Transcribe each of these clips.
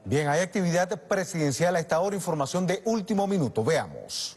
Bien, hay actividad presidencial a esta hora, información de último minuto. Veamos.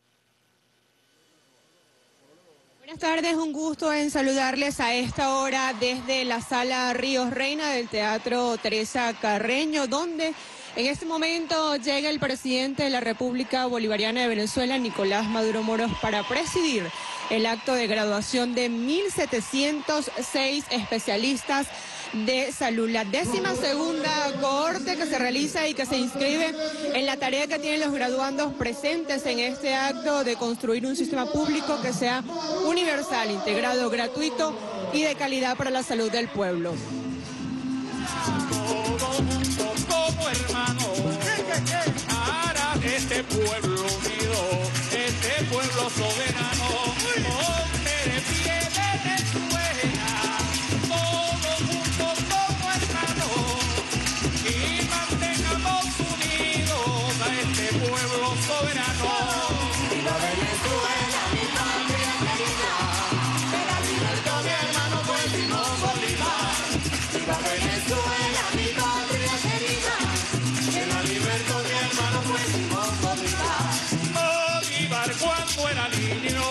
Buenas tardes, un gusto en saludarles a esta hora desde la Sala Ríos Reina del Teatro Teresa Carreño, donde en este momento llega el presidente de la República Bolivariana de Venezuela, Nicolás Maduro Moros, para presidir el acto de graduación de 1.706 especialistas de salud, la 12ª cohorte que se realiza y que se inscribe en la tarea que tienen los graduandos presentes en este acto de construir un sistema público que sea universal, integrado, gratuito y de calidad para la salud del pueblo. Como hermano, para este pueblo unido, este pueblo soberano, ponte de pie Venezuela, todos juntos como hermanos, y mantengamos unidos a este pueblo soberano. ¡Viva Venezuela, mi patria querida! ¡Que la libertad, mi hermano, fue Simón Bolívar! ¡Viva Venezuela, mi patria querida! ¡Que la libertad, mi hermano, fue Simón Bolívar! Bolívar, cuando era niño,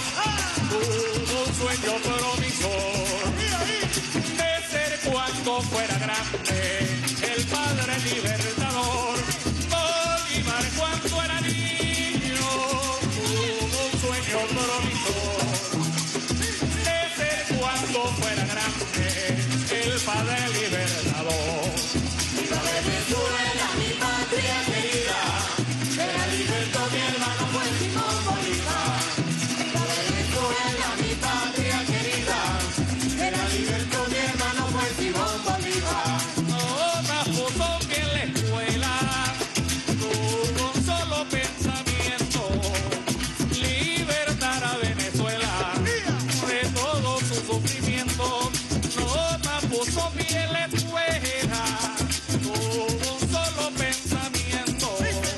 tuvo un sueño promisor de ser cuando fuera grande el padre libertador. Bolívar, cuando era niño, tuvo un sueño promisor de ser cuando fuera grande el padre libertador. ¡Viva Venezuela, mi patria querida! ¡Que la libertad, mi hermano, fue Simón Bolívar! ¡Viva Venezuela, mi patria querida! ¡Que la libertad, mi hermano, fue Simón Bolívar! No puso bien la escuela, tuvo un solo pensamiento: libertar a Venezuela de todo su sufrimiento. No puso bien la escuela, tuvo un solo pensamiento: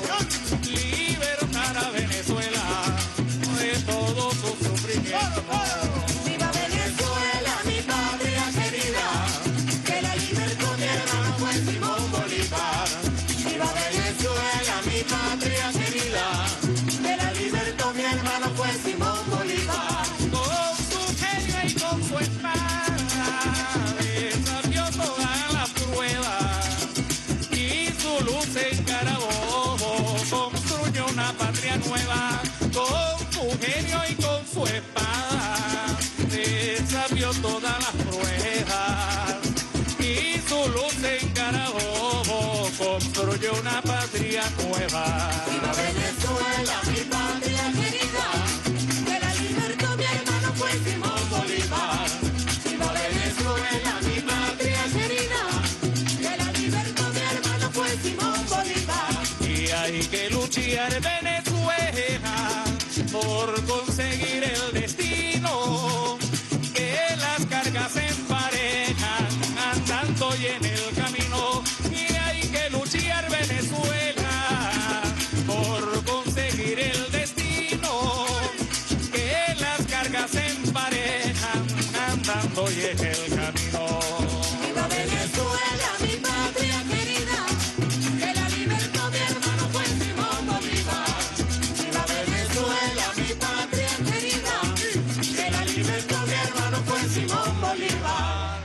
libertar a Venezuela de todo su sufrimiento. ¡Viva Venezuela, mi patria querida! ¡Que la libertad, mi hermano, fue Simón Bolívar! ¡Viva Venezuela, mi patria querida! ¡Que la libertad, mi hermano, fue Simón Bolívar! Con su genio y con su espada desafió todas las pruebas, y su luz encarabó, construyó una patria nueva. Con su genio y con su espada desafió todas las pruebas, y su luz encarabó, construyó una patria nueva. ¡Viva Venezuela, mi patria querida! ¡Que la libertad, mi hermano, fue Simón Bolívar! ¡Viva Venezuela, mi patria querida! ¡Que la libertad, mi hermano, fue Simón Bolívar! Y hay que luchar, Venezuela, por conseguir el destino, que las cargas se emparejan andando y en el camino. Y hay que luchar, Venezuela, por conseguir el destino, que las cargas se emparejan andando y en el camino. ¡Viva Venezuela, mi patria querida! ¡Que la libertad, mi hermano, fue Simón Bolívar! ¡Viva Venezuela, mi patria querida! ¡Que la libertad, mi hermano, fue Simón Bolívar!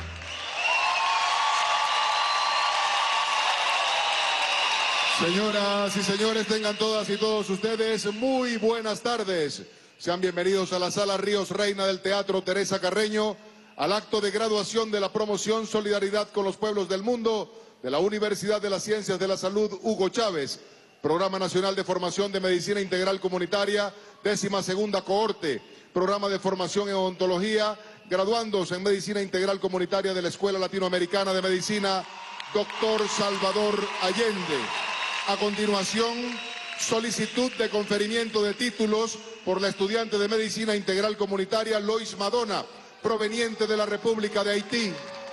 Señoras y señores, tengan todas y todos ustedes muy buenas tardes. Sean bienvenidos a la Sala Ríos Reina del Teatro Teresa Carreño, al acto de graduación de la promoción Solidaridad con los Pueblos del Mundo de la Universidad de las Ciencias de la Salud Hugo Chávez, Programa Nacional de Formación de Medicina Integral Comunitaria, 12ª cohorte, Programa de Formación en Odontología, graduandos en Medicina Integral Comunitaria de la Escuela Latinoamericana de Medicina, Dr. Salvador Allende. A continuación, solicitud de conferimiento de títulos por la estudiante de Medicina Integral Comunitaria Lois Madonna, proveniente de la República de Haití.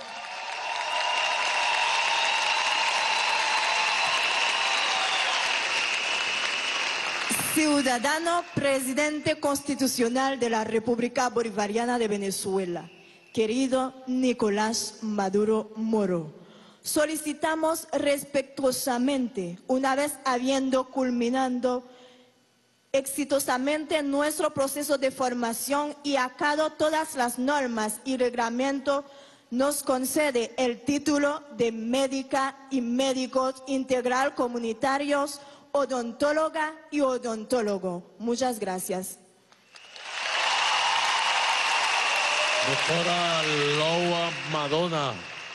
Ciudadano presidente constitucional de la República Bolivariana de Venezuela, querido Nicolás Maduro Moro, solicitamos respetuosamente, una vez habiendo culminado exitosamente nuestro proceso de formación y acatado todas las normas y reglamentos, nos concede el título de médica y médicos integral comunitarios, odontóloga y odontólogo. Muchas gracias. Doctora Loa Madonna,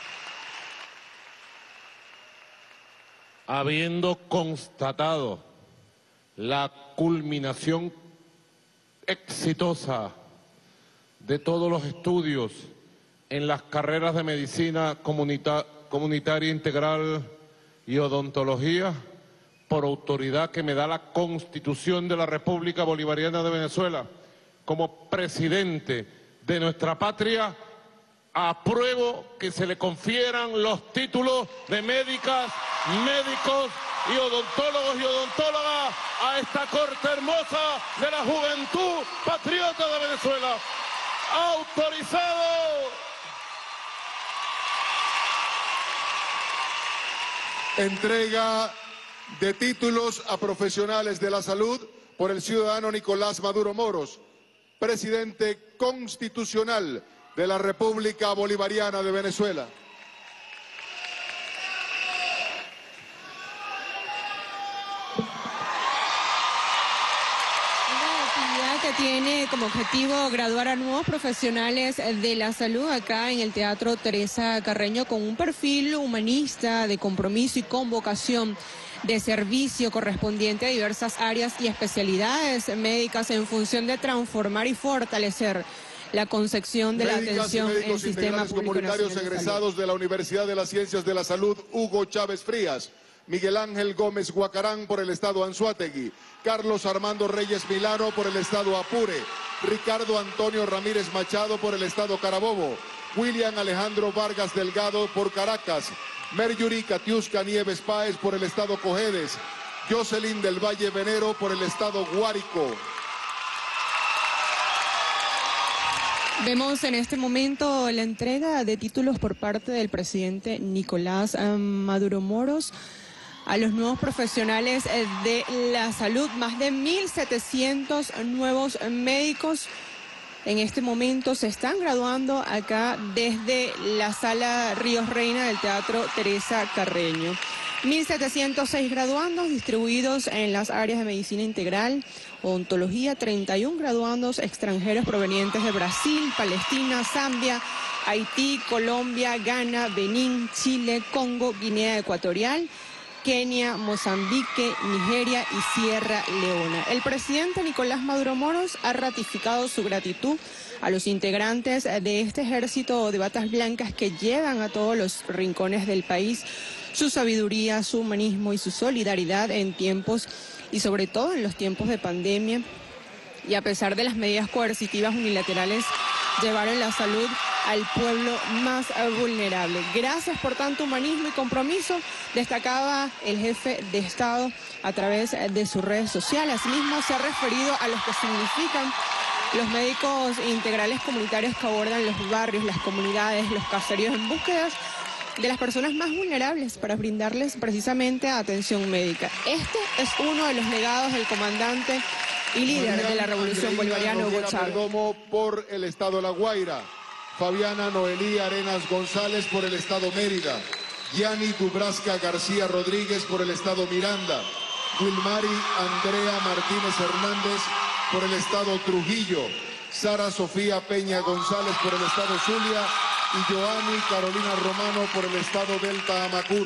habiendo constatado la culminación exitosa de todos los estudios en las carreras de medicina comunitaria integral y odontología, por autoridad que me da la Constitución de la República Bolivariana de Venezuela, como presidente de nuestra patria, apruebo que se le confieran los títulos de médicas, médicos y odontólogos y odontólogas a esta corte hermosa de la juventud patriota de Venezuela. ¡Autorizado! Entrega de títulos a profesionales de la salud por el ciudadano Nicolás Maduro Moros, presidente constitucional de la República Bolivariana de Venezuela. Que tiene como objetivo graduar a nuevos profesionales de la salud acá en el Teatro Teresa Carreño con un perfil humanista de compromiso y con vocación de servicio correspondiente a diversas áreas y especialidades médicas en función de transformar y fortalecer la concepción de la atención en el sistema público comunitarios egresados de la Universidad de las Ciencias de la Salud Hugo Chávez Frías, Miguel Ángel Gómez Guacarán por el estado Anzoátegui, Carlos Armando Reyes Milano por el estado Apure, Ricardo Antonio Ramírez Machado por el estado Carabobo, William Alejandro Vargas Delgado por Caracas, Meryuri Katiuska Nieves Páez por el estado Cojedes, Jocelyn del Valle Venero por el estado Guárico. Vemos en este momento la entrega de títulos por parte del presidente Nicolás Maduro Moros a los nuevos profesionales de la salud, más de 1.700 nuevos médicos en este momento se están graduando acá desde la Sala Ríos Reina del Teatro Teresa Carreño. 1.706 graduandos distribuidos en las áreas de medicina integral, odontología, 31 graduandos extranjeros provenientes de Brasil, Palestina, Zambia, Haití, Colombia, Ghana, Benín, Chile, Congo, Guinea Ecuatorial, Kenia, Mozambique, Nigeria y Sierra Leona. El presidente Nicolás Maduro Moros ha ratificado su gratitud a los integrantes de este ejército de batas blancas que llevan a todos los rincones del país su sabiduría, su humanismo y su solidaridad en tiempos y sobre todo en los tiempos de pandemia. Y a pesar de las medidas coercitivas unilaterales, llevaron la salud al pueblo más vulnerable. Gracias por tanto humanismo y compromiso, destacaba el jefe de Estado a través de sus redes sociales. Asimismo, se ha referido a los que significan los médicos integrales comunitarios que abordan los barrios, las comunidades, los caseríos en búsqueda de las personas más vulnerables para brindarles precisamente atención médica. Este es uno de los legados del comandante y líder de la Revolución Bolivariana, Hugo Chávez. Perdomo por el estado La Guaira, Fabiana Noelí Arenas González por el estado Mérida, Gianni Dubrasca García Rodríguez por el estado Miranda, Wilmari Andrea Martínez Hernández por el estado Trujillo, Sara Sofía Peña González por el estado Zulia y Joanny Carolina Romano por el estado Delta Amacuro.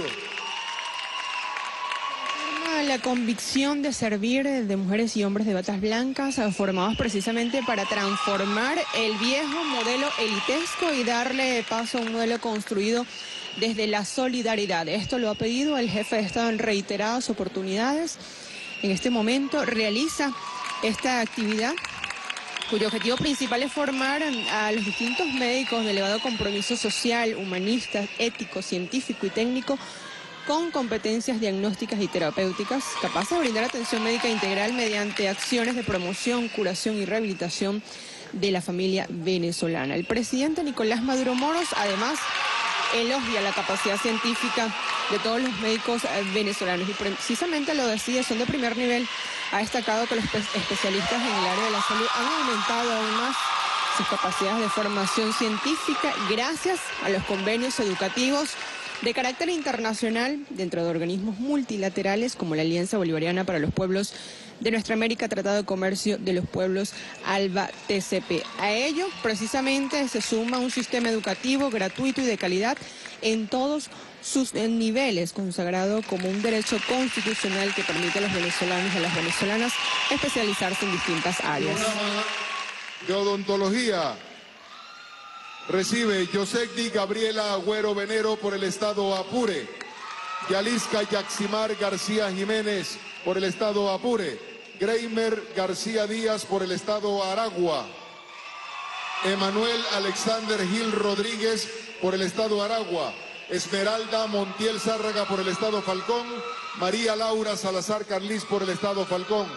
La convicción de servir de mujeres y hombres de batas blancas formados precisamente para transformar el viejo modelo elitesco y darle paso a un modelo construido desde la solidaridad. Esto lo ha pedido el jefe de Estado en reiteradas oportunidades. En este momento realiza esta actividad cuyo objetivo principal es formar a los distintos médicos de elevado compromiso social, humanista, ético, científico y técnico con competencias diagnósticas y terapéuticas, capaces de brindar atención médica integral mediante acciones de promoción, curación y rehabilitación de la familia venezolana. El presidente Nicolás Maduro Moros, además, elogia la capacidad científica de todos los médicos venezolanos y precisamente lo decía, son de primer nivel. Ha destacado que los especialistas en el área de la salud han aumentado aún más sus capacidades de formación científica gracias a los convenios educativos de carácter internacional dentro de organismos multilaterales como la Alianza Bolivariana para los Pueblos de Nuestra América, Tratado de Comercio de los Pueblos, ALBA-TCP. A ello, precisamente, se suma un sistema educativo gratuito y de calidad en todos sus niveles, consagrado como un derecho constitucional que permite a los venezolanos y a las venezolanas especializarse en distintas áreas. De odontología. Recibe Yosecdi Gabriela Agüero Venero por el estado Apure. Yalisca Yaximar García Jiménez por el estado Apure. Greimer García Díaz por el estado Aragua. Emanuel Alexander Gil Rodríguez por el estado Aragua. Esmeralda Montiel Zárraga por el estado Falcón. María Laura Salazar Carlis por el estado Falcón.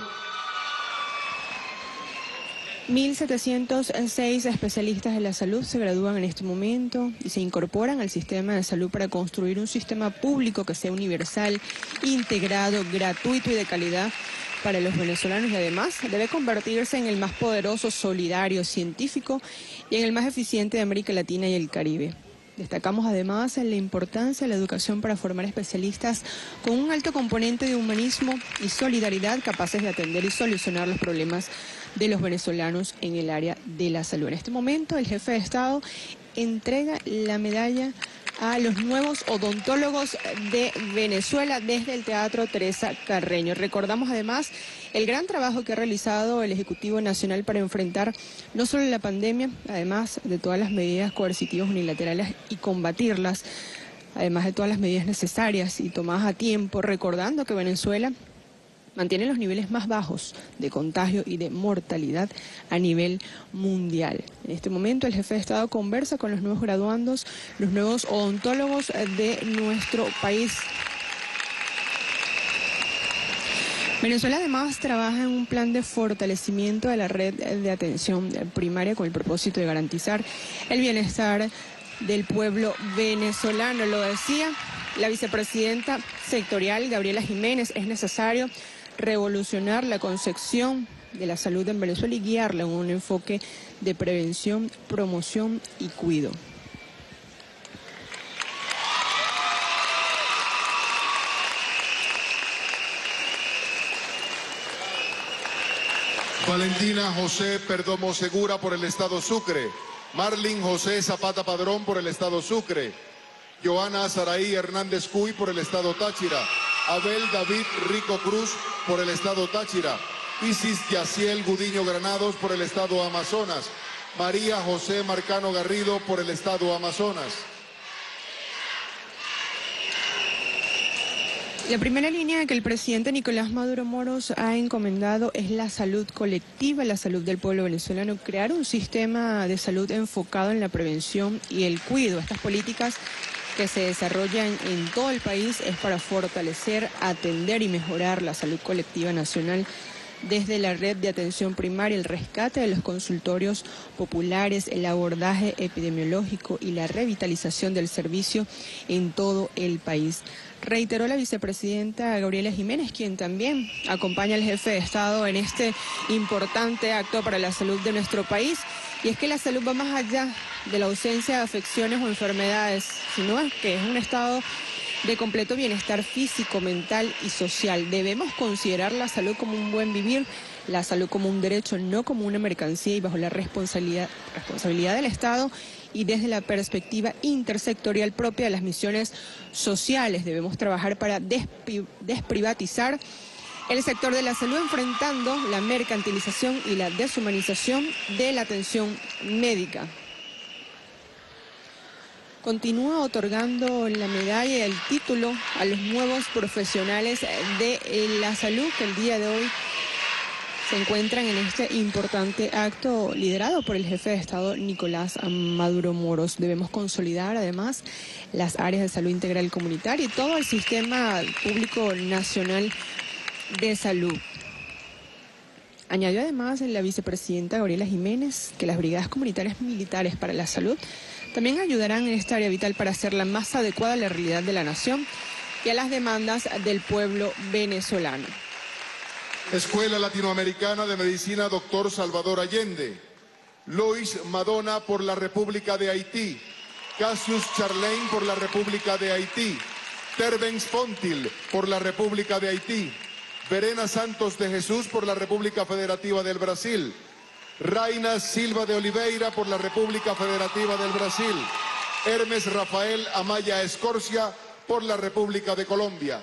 1.706 especialistas de la salud se gradúan en este momento y se incorporan al sistema de salud para construir un sistema público que sea universal, integrado, gratuito y de calidad para los venezolanos y además debe convertirse en el más poderoso, solidario, científico y en el más eficiente de América Latina y el Caribe. Destacamos además la importancia de la educación para formar especialistas con un alto componente de humanismo y solidaridad capaces de atender y solucionar los problemas de los venezolanos en el área de la salud. En este momento el jefe de Estado entrega la medalla a los nuevos odontólogos de Venezuela desde el Teatro Teresa Carreño. Recordamos además el gran trabajo que ha realizado el Ejecutivo Nacional para enfrentar no solo la pandemia, además de todas las medidas coercitivas unilaterales y combatirlas, además de todas las medidas necesarias y tomadas a tiempo, recordando que Venezuela mantiene los niveles más bajos de contagio y de mortalidad a nivel mundial. En este momento el jefe de Estado conversa con los nuevos graduandos, los nuevos odontólogos de nuestro país. Venezuela además trabaja en un plan de fortalecimiento de la red de atención primaria con el propósito de garantizar el bienestar del pueblo venezolano. Lo decía la vicepresidenta sectorial Gabriela Jiménez, es necesario revolucionar la concepción de la salud en Venezuela y guiarla en un enfoque de prevención, promoción y cuidado. Valentina José Perdomo Segura por el estado Sucre. Marlin José Zapata Padrón por el estado Sucre. Joana Saraí Hernández Cuy por el estado Táchira. Abel David Rico Cruz por el estado Táchira. Isis Yaciel Gudiño Granados por el estado Amazonas. María José Marcano Garrido por el estado Amazonas. La primera línea que el presidente Nicolás Maduro Moros ha encomendado es la salud colectiva, la salud del pueblo venezolano, crear un sistema de salud enfocado en la prevención y el cuidado. Estas políticas que se desarrollan en todo el país es para fortalecer, atender y mejorar la salud colectiva nacional desde la red de atención primaria, el rescate de los consultorios populares, el abordaje epidemiológico y la revitalización del servicio en todo el país. Reiteró la vicepresidenta Gabriela Jiménez, quien también acompaña al jefe de Estado en este importante acto para la salud de nuestro país. Y es que la salud va más allá de la ausencia de afecciones o enfermedades, sino que es un estado de completo bienestar físico, mental y social. Debemos considerar la salud como un buen vivir, la salud como un derecho, no como una mercancía y bajo la responsabilidad del Estado y desde la perspectiva intersectorial propia de las misiones sociales. Debemos trabajar para desprivatizar el sector de la salud, enfrentando la mercantilización y la deshumanización de la atención médica. Continúa otorgando la medalla y el título a los nuevos profesionales de la salud que el día de hoy se encuentran en este importante acto liderado por el jefe de Estado Nicolás Maduro Moros. Debemos consolidar además las áreas de salud integral comunitaria y todo el sistema público nacional de salud. Añadió además la vicepresidenta Gabriela Jiménez que las brigadas comunitarias militares para la salud también ayudarán en esta área vital para hacerla más adecuada a la realidad de la nación y a las demandas del pueblo venezolano. Escuela Latinoamericana de Medicina Dr. Salvador Allende. Lois Madonna por la República de Haití. Cassius Charlain por la República de Haití. Tervens Fontil por la República de Haití. Verena Santos de Jesús por la República Federativa del Brasil. Raina Silva de Oliveira por la República Federativa del Brasil. Hermes Rafael Amaya Escorcia por la República de Colombia.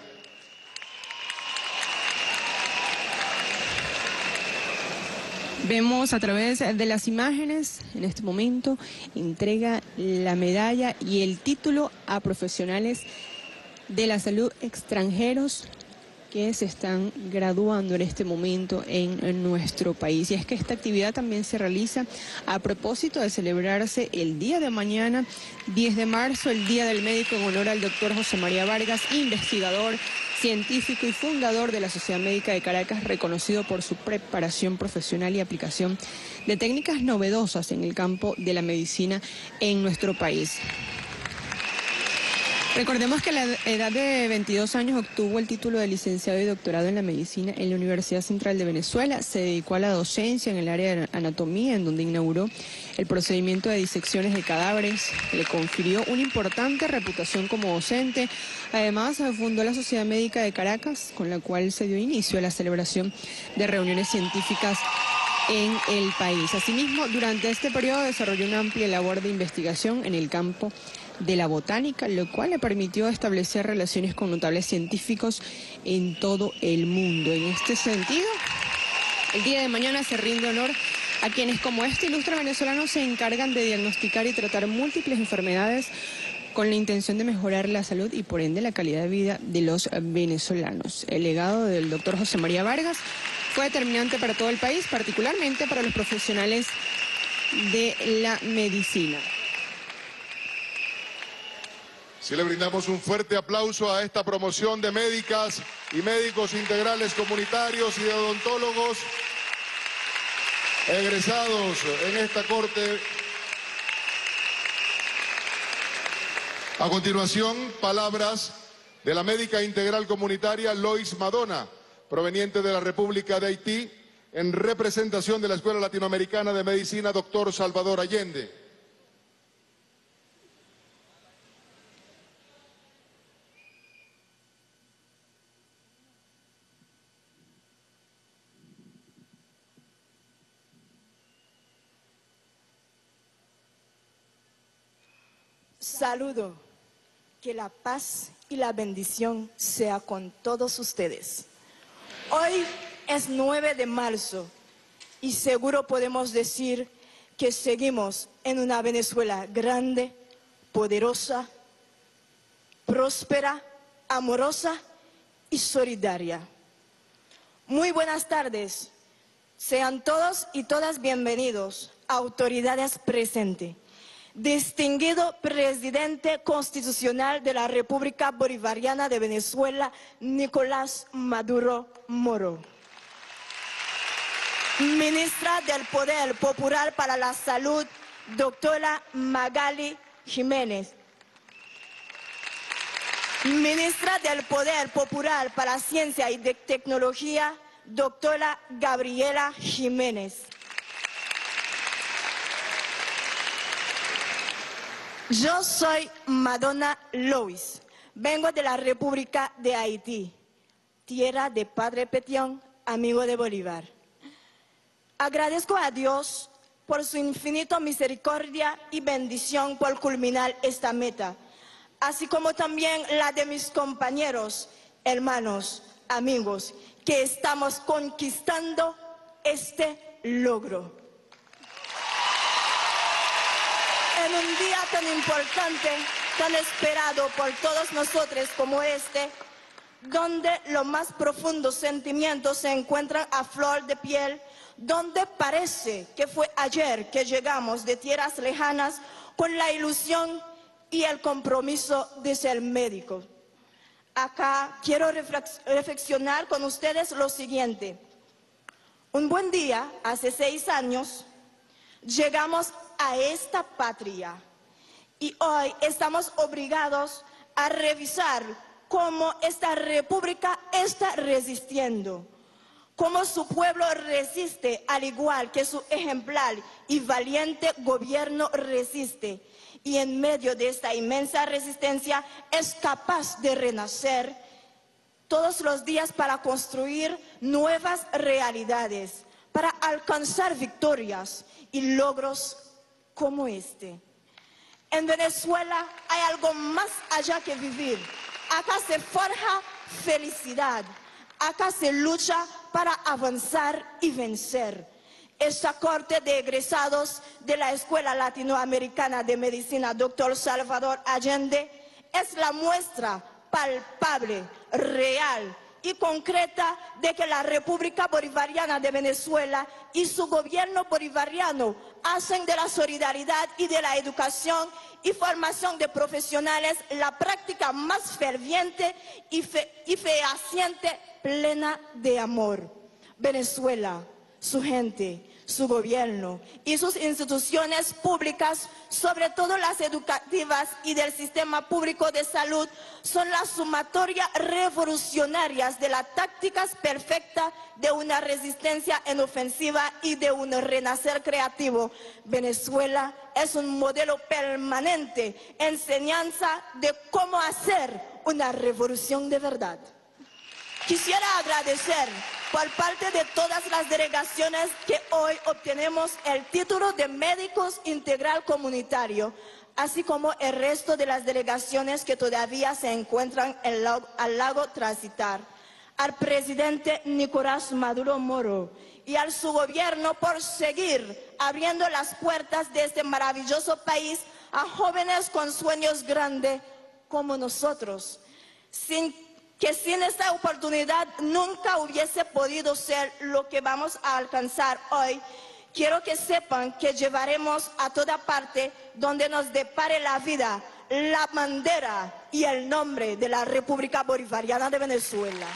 Vemos a través de las imágenes, en este momento, entrega la medalla y el título a profesionales de la salud extranjeros que se están graduando en este momento en nuestro país. Y es que esta actividad también se realiza a propósito de celebrarse el día de mañana, 10 de marzo, el Día del Médico, en honor al doctor José María Vargas, investigador, científico y fundador de la Sociedad Médica de Caracas, reconocido por su preparación profesional y aplicación de técnicas novedosas en el campo de la medicina en nuestro país. Recordemos que a la edad de 22 años obtuvo el título de licenciado y doctorado en la medicina en la Universidad Central de Venezuela. Se dedicó a la docencia en el área de anatomía, en donde inauguró el procedimiento de disecciones de cadáveres. Le confirió una importante reputación como docente. Además, fundó la Sociedad Médica de Caracas, con la cual se dio inicio a la celebración de reuniones científicas en el país. Asimismo, durante este periodo desarrolló una amplia labor de investigación en el campo de la botánica, lo cual le permitió establecer relaciones con notables científicos en todo el mundo. En este sentido, el día de mañana se rinde honor a quienes, como este ilustre venezolano, se encargan de diagnosticar y tratar múltiples enfermedades con la intención de mejorar la salud y, por ende, la calidad de vida de los venezolanos. El legado del doctor José María Vargas fue determinante para todo el país, particularmente para los profesionales de la medicina. Si le brindamos un fuerte aplauso a esta promoción de médicas y médicos integrales comunitarios y de odontólogos egresados en esta corte. A continuación, palabras de la médica integral comunitaria Lois Madonna, proveniente de la República de Haití, en representación de la Escuela Latinoamericana de Medicina Dr. Salvador Allende. Saludo, que la paz y la bendición sea con todos ustedes. Hoy es 9 de marzo y seguro podemos decir que seguimos en una Venezuela grande, poderosa, próspera, amorosa y solidaria. Muy buenas tardes. Sean todos y todas bienvenidos, autoridades presentes. Distinguido presidente constitucional de la República Bolivariana de Venezuela, Nicolás Maduro Moro. Ministra del Poder Popular para la Salud, doctora Magali Jiménez. Ministra del Poder Popular para la Ciencia y de Tecnología, doctora Gabriela Jiménez. Yo soy Madonna Lois, vengo de la República de Haití, tierra de Padre Petión, amigo de Bolívar. Agradezco a Dios por su infinita misericordia y bendición por culminar esta meta, así como también la de mis compañeros, hermanos, amigos, que estamos conquistando este logro. En un día tan importante, tan esperado por todos nosotros como este, donde los más profundos sentimientos se encuentran a flor de piel, donde parece que fue ayer que llegamos de tierras lejanas con la ilusión y el compromiso de ser médico. Acá quiero reflexionar con ustedes lo siguiente. Un buen día, hace 6 años, llegamos a esta patria Y hoy estamos obligados a revisar cómo esta república está resistiendo, cómo su pueblo resiste al igual que su ejemplar y valiente gobierno resiste. Y en medio de esta inmensa resistencia es capaz de renacer todos los días para construir nuevas realidades, para alcanzar victorias y logros como este. En Venezuela hay algo más allá que vivir. Acá se forja felicidad. Acá se lucha para avanzar y vencer. Esta corte de egresados de la Escuela Latinoamericana de Medicina, Dr. Salvador Allende, es la muestra palpable, real y concreta de que la República Bolivariana de Venezuela y su gobierno bolivariano hacen de la solidaridad y de la educación y formación de profesionales la práctica más ferviente y fehaciente, plena de amor. Venezuela, su gente, su gobierno y sus instituciones públicas, sobre todo las educativas y del sistema público de salud, son la sumatoria revolucionarias de las tácticas perfectas de una resistencia en ofensiva y de un renacer creativo. Venezuela es un modelo permanente, enseñanza de cómo hacer una revolución de verdad. Quisiera agradecer por parte de todas las delegaciones que hoy obtenemos el título de médicos integral comunitario, así como el resto de las delegaciones que todavía se encuentran al lago Transitar, al presidente Nicolás Maduro Moro y al su gobierno por seguir abriendo las puertas de este maravilloso país a jóvenes con sueños grandes como nosotros, que sin esta oportunidad nunca hubiese podido ser lo que vamos a alcanzar hoy. Quiero que sepan que llevaremos a toda parte donde nos depare la vida, la bandera y el nombre de la República Bolivariana de Venezuela.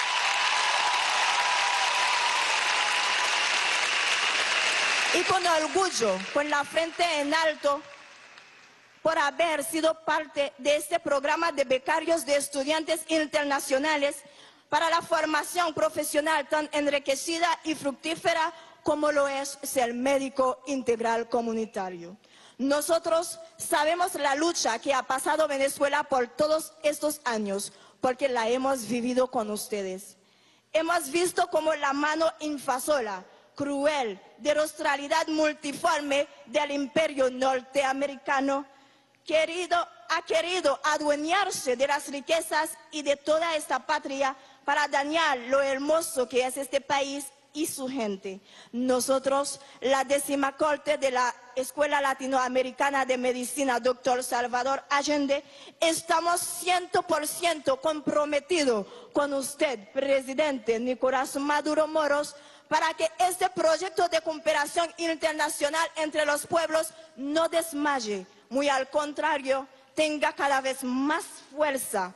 Y con orgullo, con la frente en alto, por haber sido parte de este programa de becarios de estudiantes internacionales para la formación profesional tan enriquecida y fructífera como lo es el médico integral comunitario. Nosotros sabemos la lucha que ha pasado Venezuela por todos estos años, porque la hemos vivido con ustedes. Hemos visto como la mano invasora, cruel, de rostrilidad multiforme del imperio norteamericano ha querido adueñarse de las riquezas y de toda esta patria para dañar lo hermoso que es este país y su gente. Nosotros, la 10ª Corte de la Escuela Latinoamericana de Medicina, Dr. Salvador Allende, estamos 100% comprometidos con usted, presidente Nicolás Maduro Moros, para que este proyecto de cooperación internacional entre los pueblos no desmaye, muy al contrario, tenga cada vez más fuerza,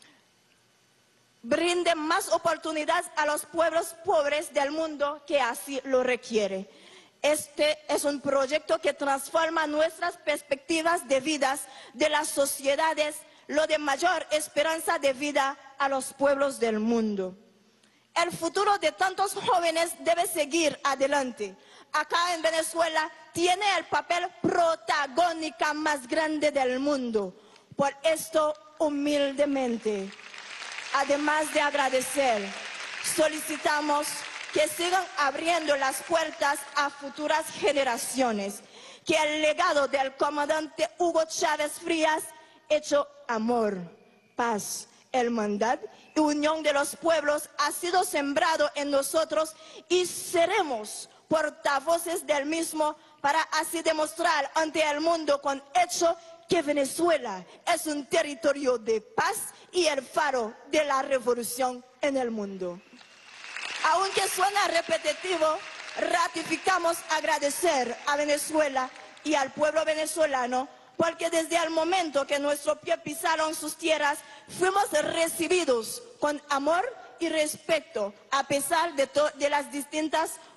brinde más oportunidades a los pueblos pobres del mundo que así lo requiere. Este es un proyecto que transforma nuestras perspectivas de vidas de las sociedades, lo de mayor esperanza de vida a los pueblos del mundo. El futuro de tantos jóvenes debe seguir adelante. Acá en Venezuela tiene el papel protagónico más grande del mundo. Por esto, humildemente, además de agradecer, solicitamos que sigan abriendo las puertas a futuras generaciones, que el legado del comandante Hugo Chávez Frías, hecho amor, paz, hermandad y unión de los pueblos, ha sido sembrado en nosotros y seremos portavoces del mismo para así demostrar ante el mundo con hecho que Venezuela es un territorio de paz y el faro de la revolución en el mundo. Aunque suena repetitivo, ratificamos agradecer a Venezuela y al pueblo venezolano porque desde el momento que nuestros pies pisaron sus tierras, fuimos recibidos con amor y respeto, a pesar de las distintas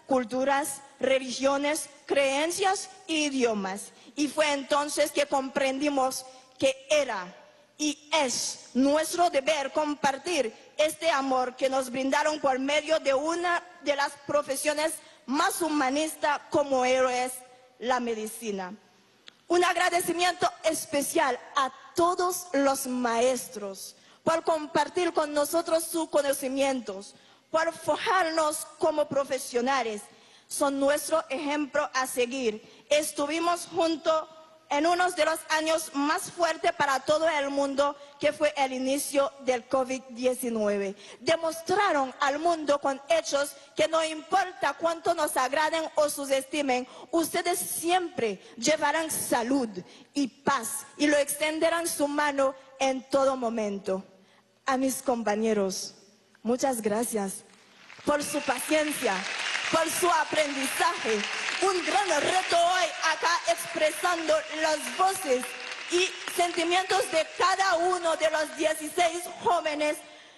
culturas, religiones, creencias e idiomas. Y fue entonces que comprendimos que era y es nuestro deber compartir este amor que nos brindaron por medio de una de las profesiones más humanistas como es la medicina. Un agradecimiento especial a todos los maestros por compartir con nosotros sus conocimientos, por forjarnos como profesionales. Son nuestro ejemplo a seguir. Estuvimos juntos en uno de los años más fuertes para todo el mundo, que fue el inicio del COVID-19. Demostraron al mundo con hechos que no importa cuánto nos agraden o subestimen, ustedes siempre llevarán salud y paz y lo extenderán su mano en todo momento. A mis compañeros, muchas gracias por su paciencia, por su aprendizaje. Un gran reto hoy acá expresando las voces y sentimientos de cada uno de los 16 jóvenes,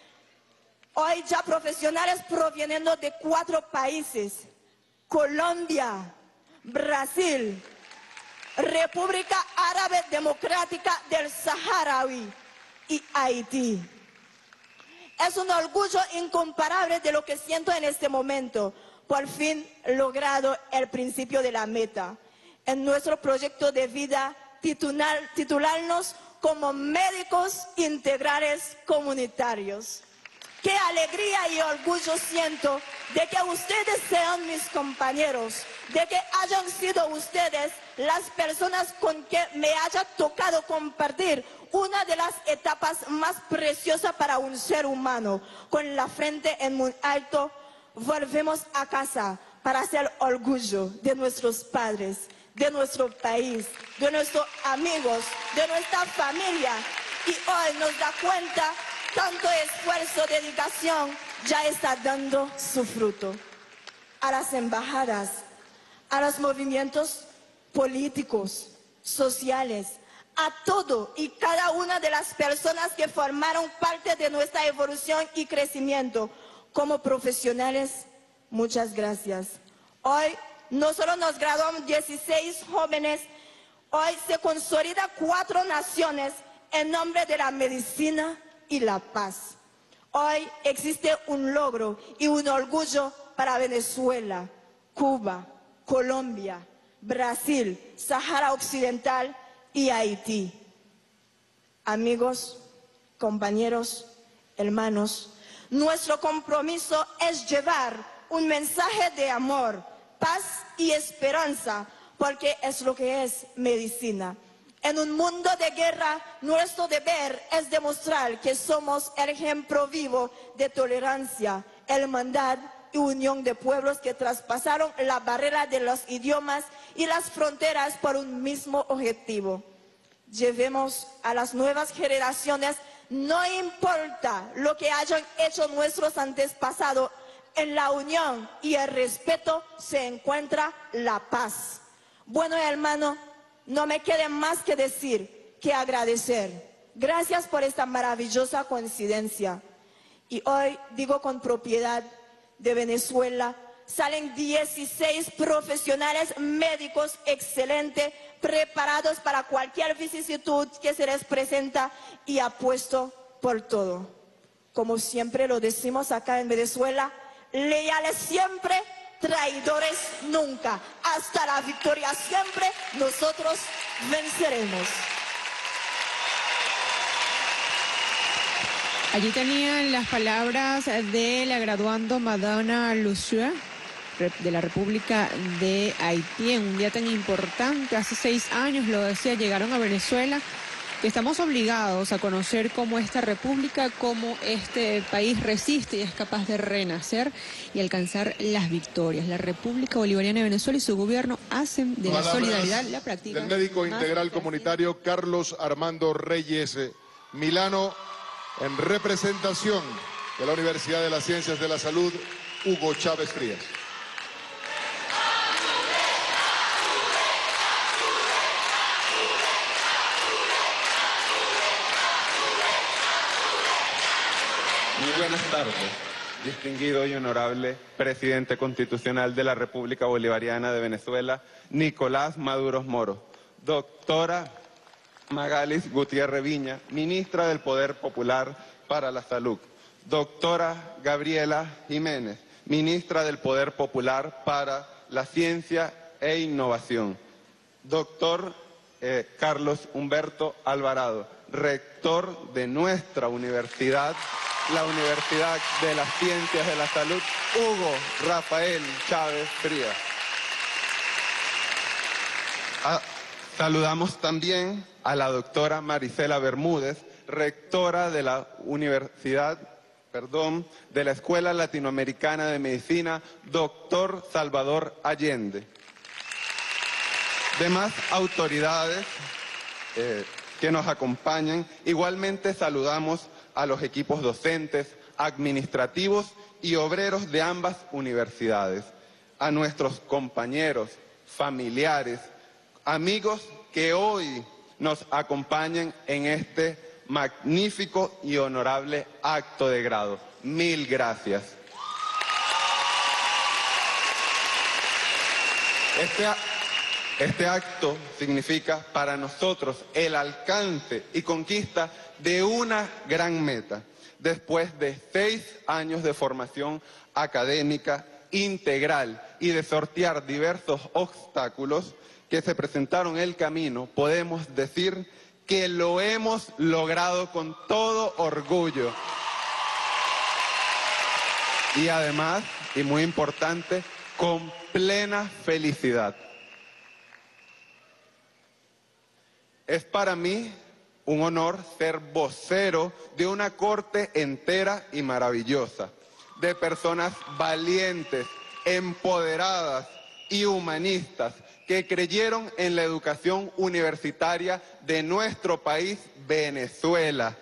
hoy ya profesionales proveniendo de 4 países: Colombia, Brasil, República Árabe Democrática del Saharaui y Haití. Es un orgullo incomparable de lo que siento en este momento. Por fin logrado el principio de la meta. En nuestro proyecto de vida, titularnos como médicos integrales comunitarios. Qué alegría y orgullo siento de que ustedes sean mis compañeros, de que hayan sido ustedes las personas con que me haya tocado compartir una de las etapas más preciosas para un ser humano. Con la frente en muy alto, volvemos a casa para hacer orgullo de nuestros padres, de nuestro país, de nuestros amigos, de nuestra familia. Y hoy nos da cuenta, tanto esfuerzo, dedicación, ya está dando su fruto. A las embajadas, a los movimientos políticos, sociales, a todo y cada una de las personas que formaron parte de nuestra evolución y crecimiento como profesionales, muchas gracias. Hoy no solo nos graduamos 16 jóvenes, hoy se consolida 4 naciones en nombre de la medicina y la paz. Hoy existe un logro y un orgullo para Venezuela, Cuba, Colombia, Brasil, Sahara Occidental y Haití. Amigos, compañeros, hermanos, nuestro compromiso es llevar un mensaje de amor, paz y esperanza, porque es lo que es medicina. En un mundo de guerra, nuestro deber es demostrar que somos el ejemplo vivo de tolerancia, hermandad y unión de pueblos que traspasaron la barrera de los idiomas y las fronteras por un mismo objetivo. Llevemos a las nuevas generaciones, no importa lo que hayan hecho nuestros antepasados, en la unión y el respeto se encuentra la paz. Bueno, hermano, no me queda más que decir que agradecer. Gracias por esta maravillosa coincidencia. Y hoy digo con propiedad, de Venezuela salen 16 profesionales médicos excelentes, preparados para cualquier vicisitud que se les presenta y apuesto por todo. Como siempre lo decimos acá en Venezuela, leales siempre, traidores nunca. Hasta la victoria siempre, nosotros venceremos. Allí tenían las palabras de la graduando Madonna Lucia de la República de Haití, en un día tan importante. Hace 6 años, lo decía, llegaron a Venezuela. Estamos obligados a conocer cómo esta república, cómo este país resiste y es capaz de renacer y alcanzar las victorias. La República Bolivariana de Venezuela y su gobierno hacen de la solidaridad la práctica. Del médico integral comunitario Carlos Armando Reyes Milano, en representación de la Universidad de las Ciencias de la Salud, Hugo Chávez Frías. Muy buenas tardes. distinguido y honorable presidente constitucional de la República Bolivariana de Venezuela, Nicolás Maduro Moro. Doctora Magalis Gutiérrez Viña, ministra del Poder Popular para la Salud. Doctora Gabriela Jiménez, ministra del Poder Popular para la Ciencia e Innovación. Doctor Carlos Humberto Alvarado, rector de nuestra universidad, la Universidad de las Ciencias de la Salud, Hugo Rafael Chávez Frías. Saludamos también a la doctora Marisela Bermúdez, rectora de la de la Escuela Latinoamericana de Medicina, doctor Salvador Allende. Demás autoridades que nos acompañan, igualmente saludamos a los equipos docentes, administrativos y obreros de ambas universidades, a nuestros compañeros, familiares, amigos que hoy nos acompañan en este magnífico y honorable acto de grado. Mil gracias. Este acto significa para nosotros el alcance y conquista de una gran meta. Después de 6 años de formación académica integral y de sortear diversos obstáculos que se presentaron en el camino, podemos decir que lo hemos logrado con todo orgullo. Y además, y muy importante, con plena felicidad. Es para mí un honor ser vocero de una corte entera y maravillosa, de personas valientes, empoderadas y humanistas que creyeron en la educación universitaria de nuestro país, Venezuela.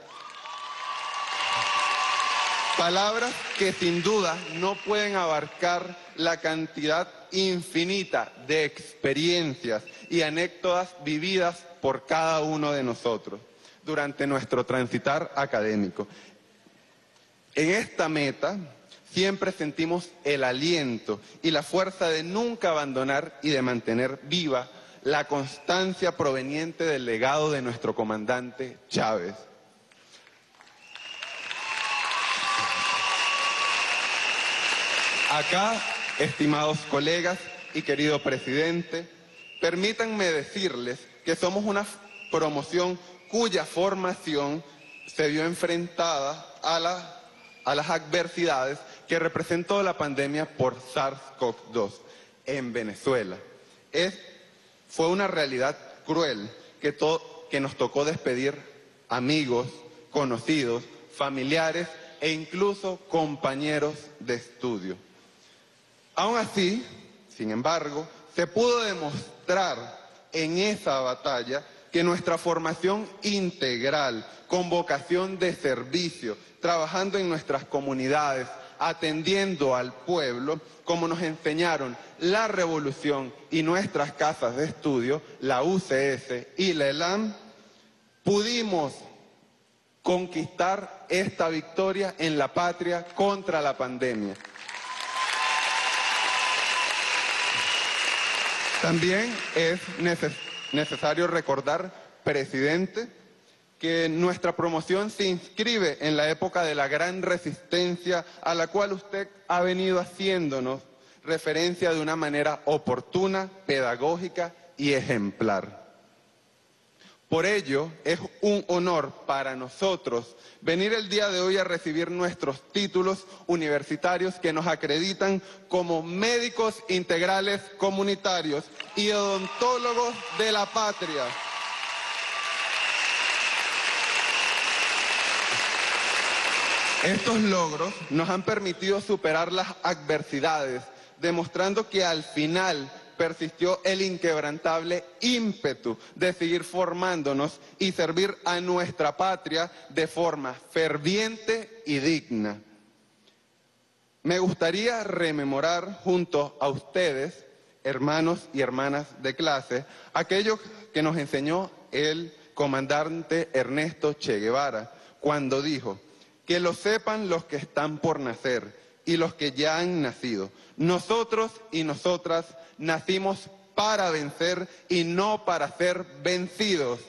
Palabras que sin duda no pueden abarcar la cantidad infinita de experiencias y anécdotas vividas por cada uno de nosotros durante nuestro transitar académico. En esta meta siempre sentimos el aliento y la fuerza de nunca abandonar y de mantener viva la constancia proveniente del legado de nuestro comandante Chávez. Acá, estimados colegas y querido presidente, permítanme decirles que somos una promoción cuya formación se vio enfrentada a las adversidades que representó la pandemia por SARS-CoV-2 en Venezuela. Fue una realidad cruel que nos tocó despedir amigos, conocidos, familiares e incluso compañeros de estudio. Aún así, sin embargo, se pudo demostrar en esa batalla que nuestra formación integral, con vocación de servicio, trabajando en nuestras comunidades, atendiendo al pueblo, como nos enseñaron la Revolución y nuestras casas de estudio, la UCS y la ELAM, pudimos conquistar esta victoria en la patria contra la pandemia. También es necesario recordar, presidente, que nuestra promoción se inscribe en la época de la gran resistencia a la cual usted ha venido haciéndonos referencia de una manera oportuna, pedagógica y ejemplar. Por ello, es un honor para nosotros venir el día de hoy a recibir nuestros títulos universitarios que nos acreditan como médicos integrales comunitarios y odontólogos de la patria. Estos logros nos han permitido superar las adversidades, demostrando que al final persistió el inquebrantable ímpetu de seguir formándonos y servir a nuestra patria de forma ferviente y digna. Me gustaría rememorar junto a ustedes, hermanos y hermanas de clase, aquello que nos enseñó el comandante Ernesto Che Guevara, cuando dijo: que lo sepan los que están por nacer, y los que ya han nacido. Nosotros y nosotras nacimos para vencer y no para ser vencidos.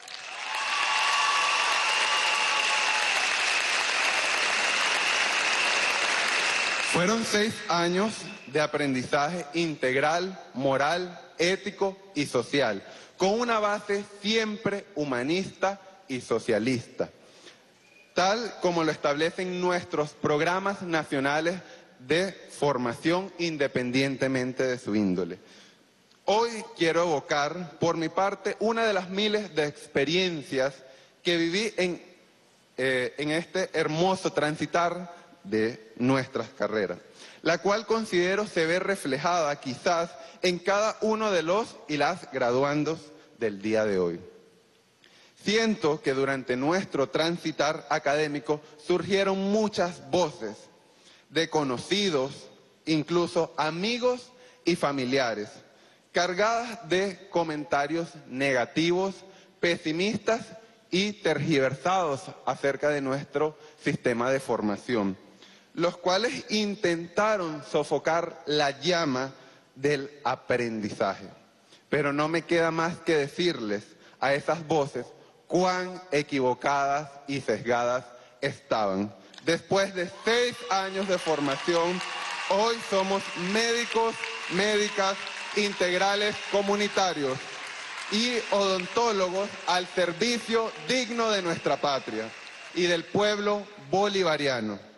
Fueron 6 años de aprendizaje integral, moral, ético y social, con una base siempre humanista y socialista, tal como lo establecen nuestros programas nacionales de formación independientemente de su índole. Hoy quiero evocar, por mi parte, una de las miles de experiencias que viví en este hermoso transitar de nuestras carreras, la cual considero se ve reflejada quizás en cada uno de los y las graduandos del día de hoy. Siento que durante nuestro transitar académico surgieron muchas voces de conocidos, incluso amigos y familiares, cargadas de comentarios negativos, pesimistas y tergiversados acerca de nuestro sistema de formación, los cuales intentaron sofocar la llama del aprendizaje. Pero no me queda más que decirles a esas voces cuán equivocadas y sesgadas estaban. Después de 6 años de formación, hoy somos médicos, médicas, integrales comunitarios y odontólogos al servicio digno de nuestra patria y del pueblo bolivariano.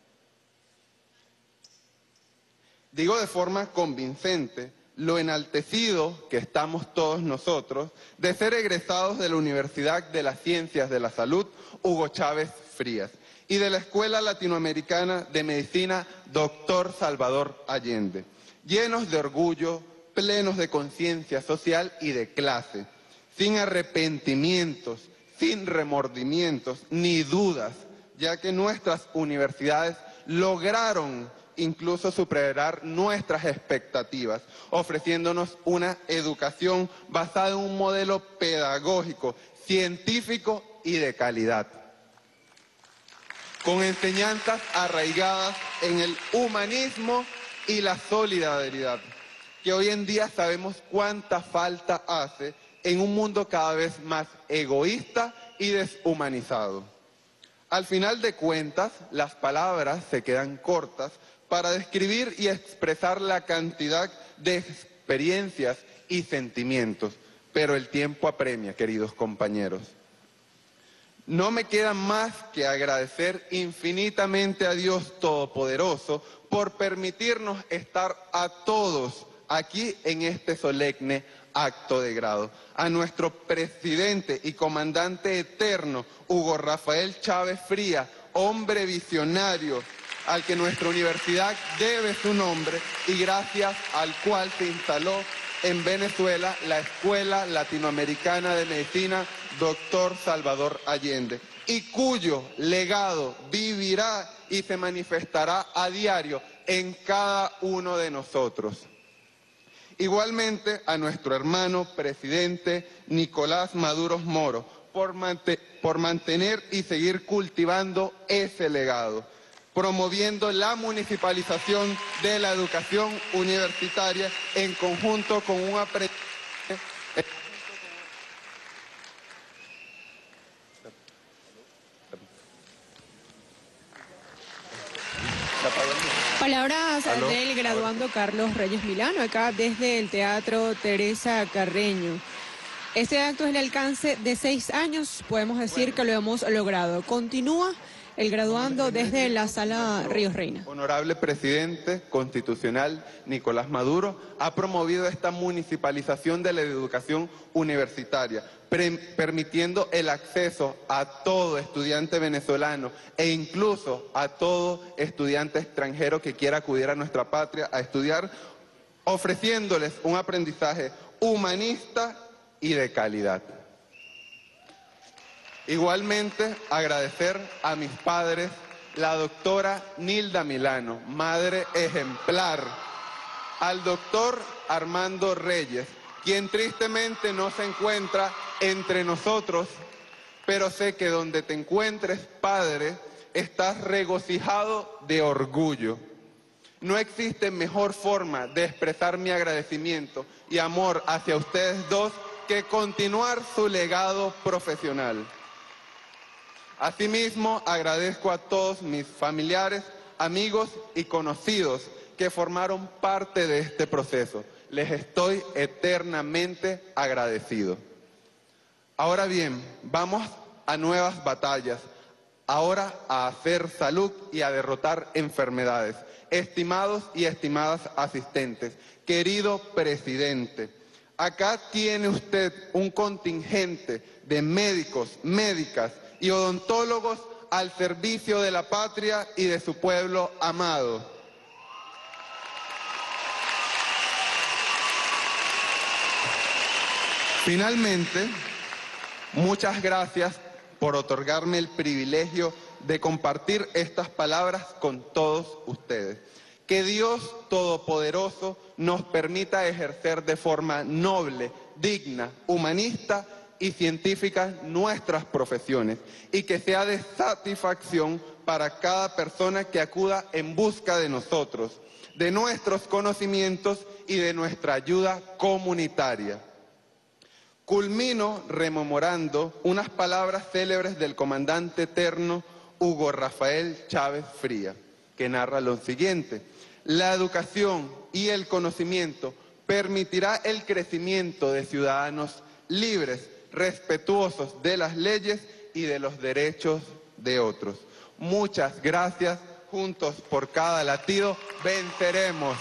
Digo de forma convincente lo enaltecido que estamos todos nosotros de ser egresados de la Universidad de las Ciencias de la Salud Hugo Chávez Frías y de la Escuela Latinoamericana de Medicina Dr. Salvador Allende, llenos de orgullo, plenos de conciencia social y de clase, sin arrepentimientos, sin remordimientos ni dudas, ya que nuestras universidades lograron incluso superar nuestras expectativas, ofreciéndonos una educación basada en un modelo pedagógico, científico y de calidad, con enseñanzas arraigadas en el humanismo y la solidaridad, que hoy en día sabemos cuánta falta hace en un mundo cada vez más egoísta y deshumanizado. Al final de cuentas, las palabras se quedan cortas para describir y expresar la cantidad de experiencias y sentimientos, pero el tiempo apremia, queridos compañeros. No me queda más que agradecer infinitamente a Dios Todopoderoso por permitirnos estar a todos aquí en este solemne acto de grado. A nuestro presidente y comandante eterno, Hugo Rafael Chávez Frías, hombre visionario, al que nuestra universidad debe su nombre y gracias al cual se instaló en Venezuela la Escuela Latinoamericana de Medicina Dr. Salvador Allende, y cuyo legado vivirá y se manifestará a diario en cada uno de nosotros. Igualmente a nuestro hermano presidente Nicolás Maduro Moro por mantener y seguir cultivando ese legado, promoviendo la municipalización de la educación universitaria en conjunto con un aprendizaje. Palabras del graduando Carlos Reyes Milano, acá desde el Teatro Teresa Carreño. Este acto es el alcance de 6 años, podemos decir que lo hemos logrado. Continúa el graduando desde la Sala Ríos Reina. Honorable presidente constitucional Nicolás Maduro ha promovido esta municipalización de la educación universitaria, permitiendo el acceso a todo estudiante venezolano e incluso a todo estudiante extranjero que quiera acudir a nuestra patria a estudiar, ofreciéndoles un aprendizaje humanista y de calidad. Igualmente, agradecer a mis padres, la doctora Nilda Milano, madre ejemplar, al doctor Armando Reyes, quien tristemente no se encuentra entre nosotros, pero sé que donde te encuentres, padre, estás regocijado de orgullo. No existe mejor forma de expresar mi agradecimiento y amor hacia ustedes dos que continuar su legado profesional. Asimismo, agradezco a todos mis familiares, amigos y conocidos que formaron parte de este proceso. Les estoy eternamente agradecido. Ahora bien, vamos a nuevas batallas. Ahora a hacer salud y a derrotar enfermedades. Estimados y estimadas asistentes, querido presidente, acá tiene usted un contingente de médicos, médicas y odontólogos al servicio de la patria y de su pueblo amado. Finalmente, muchas gracias por otorgarme el privilegio de compartir estas palabras con todos ustedes. Que Dios Todopoderoso nos permita ejercer de forma noble, digna, humanista y científica nuestras profesiones y que sea de satisfacción para cada persona que acuda en busca de nosotros, de nuestros conocimientos y de nuestra ayuda comunitaria. Culmino rememorando unas palabras célebres del comandante eterno Hugo Rafael Chávez Frías, que narra lo siguiente: la educación y el conocimiento permitirá el crecimiento de ciudadanos libres, respetuosos de las leyes y de los derechos de otros. Muchas gracias. Juntos por cada latido venceremos.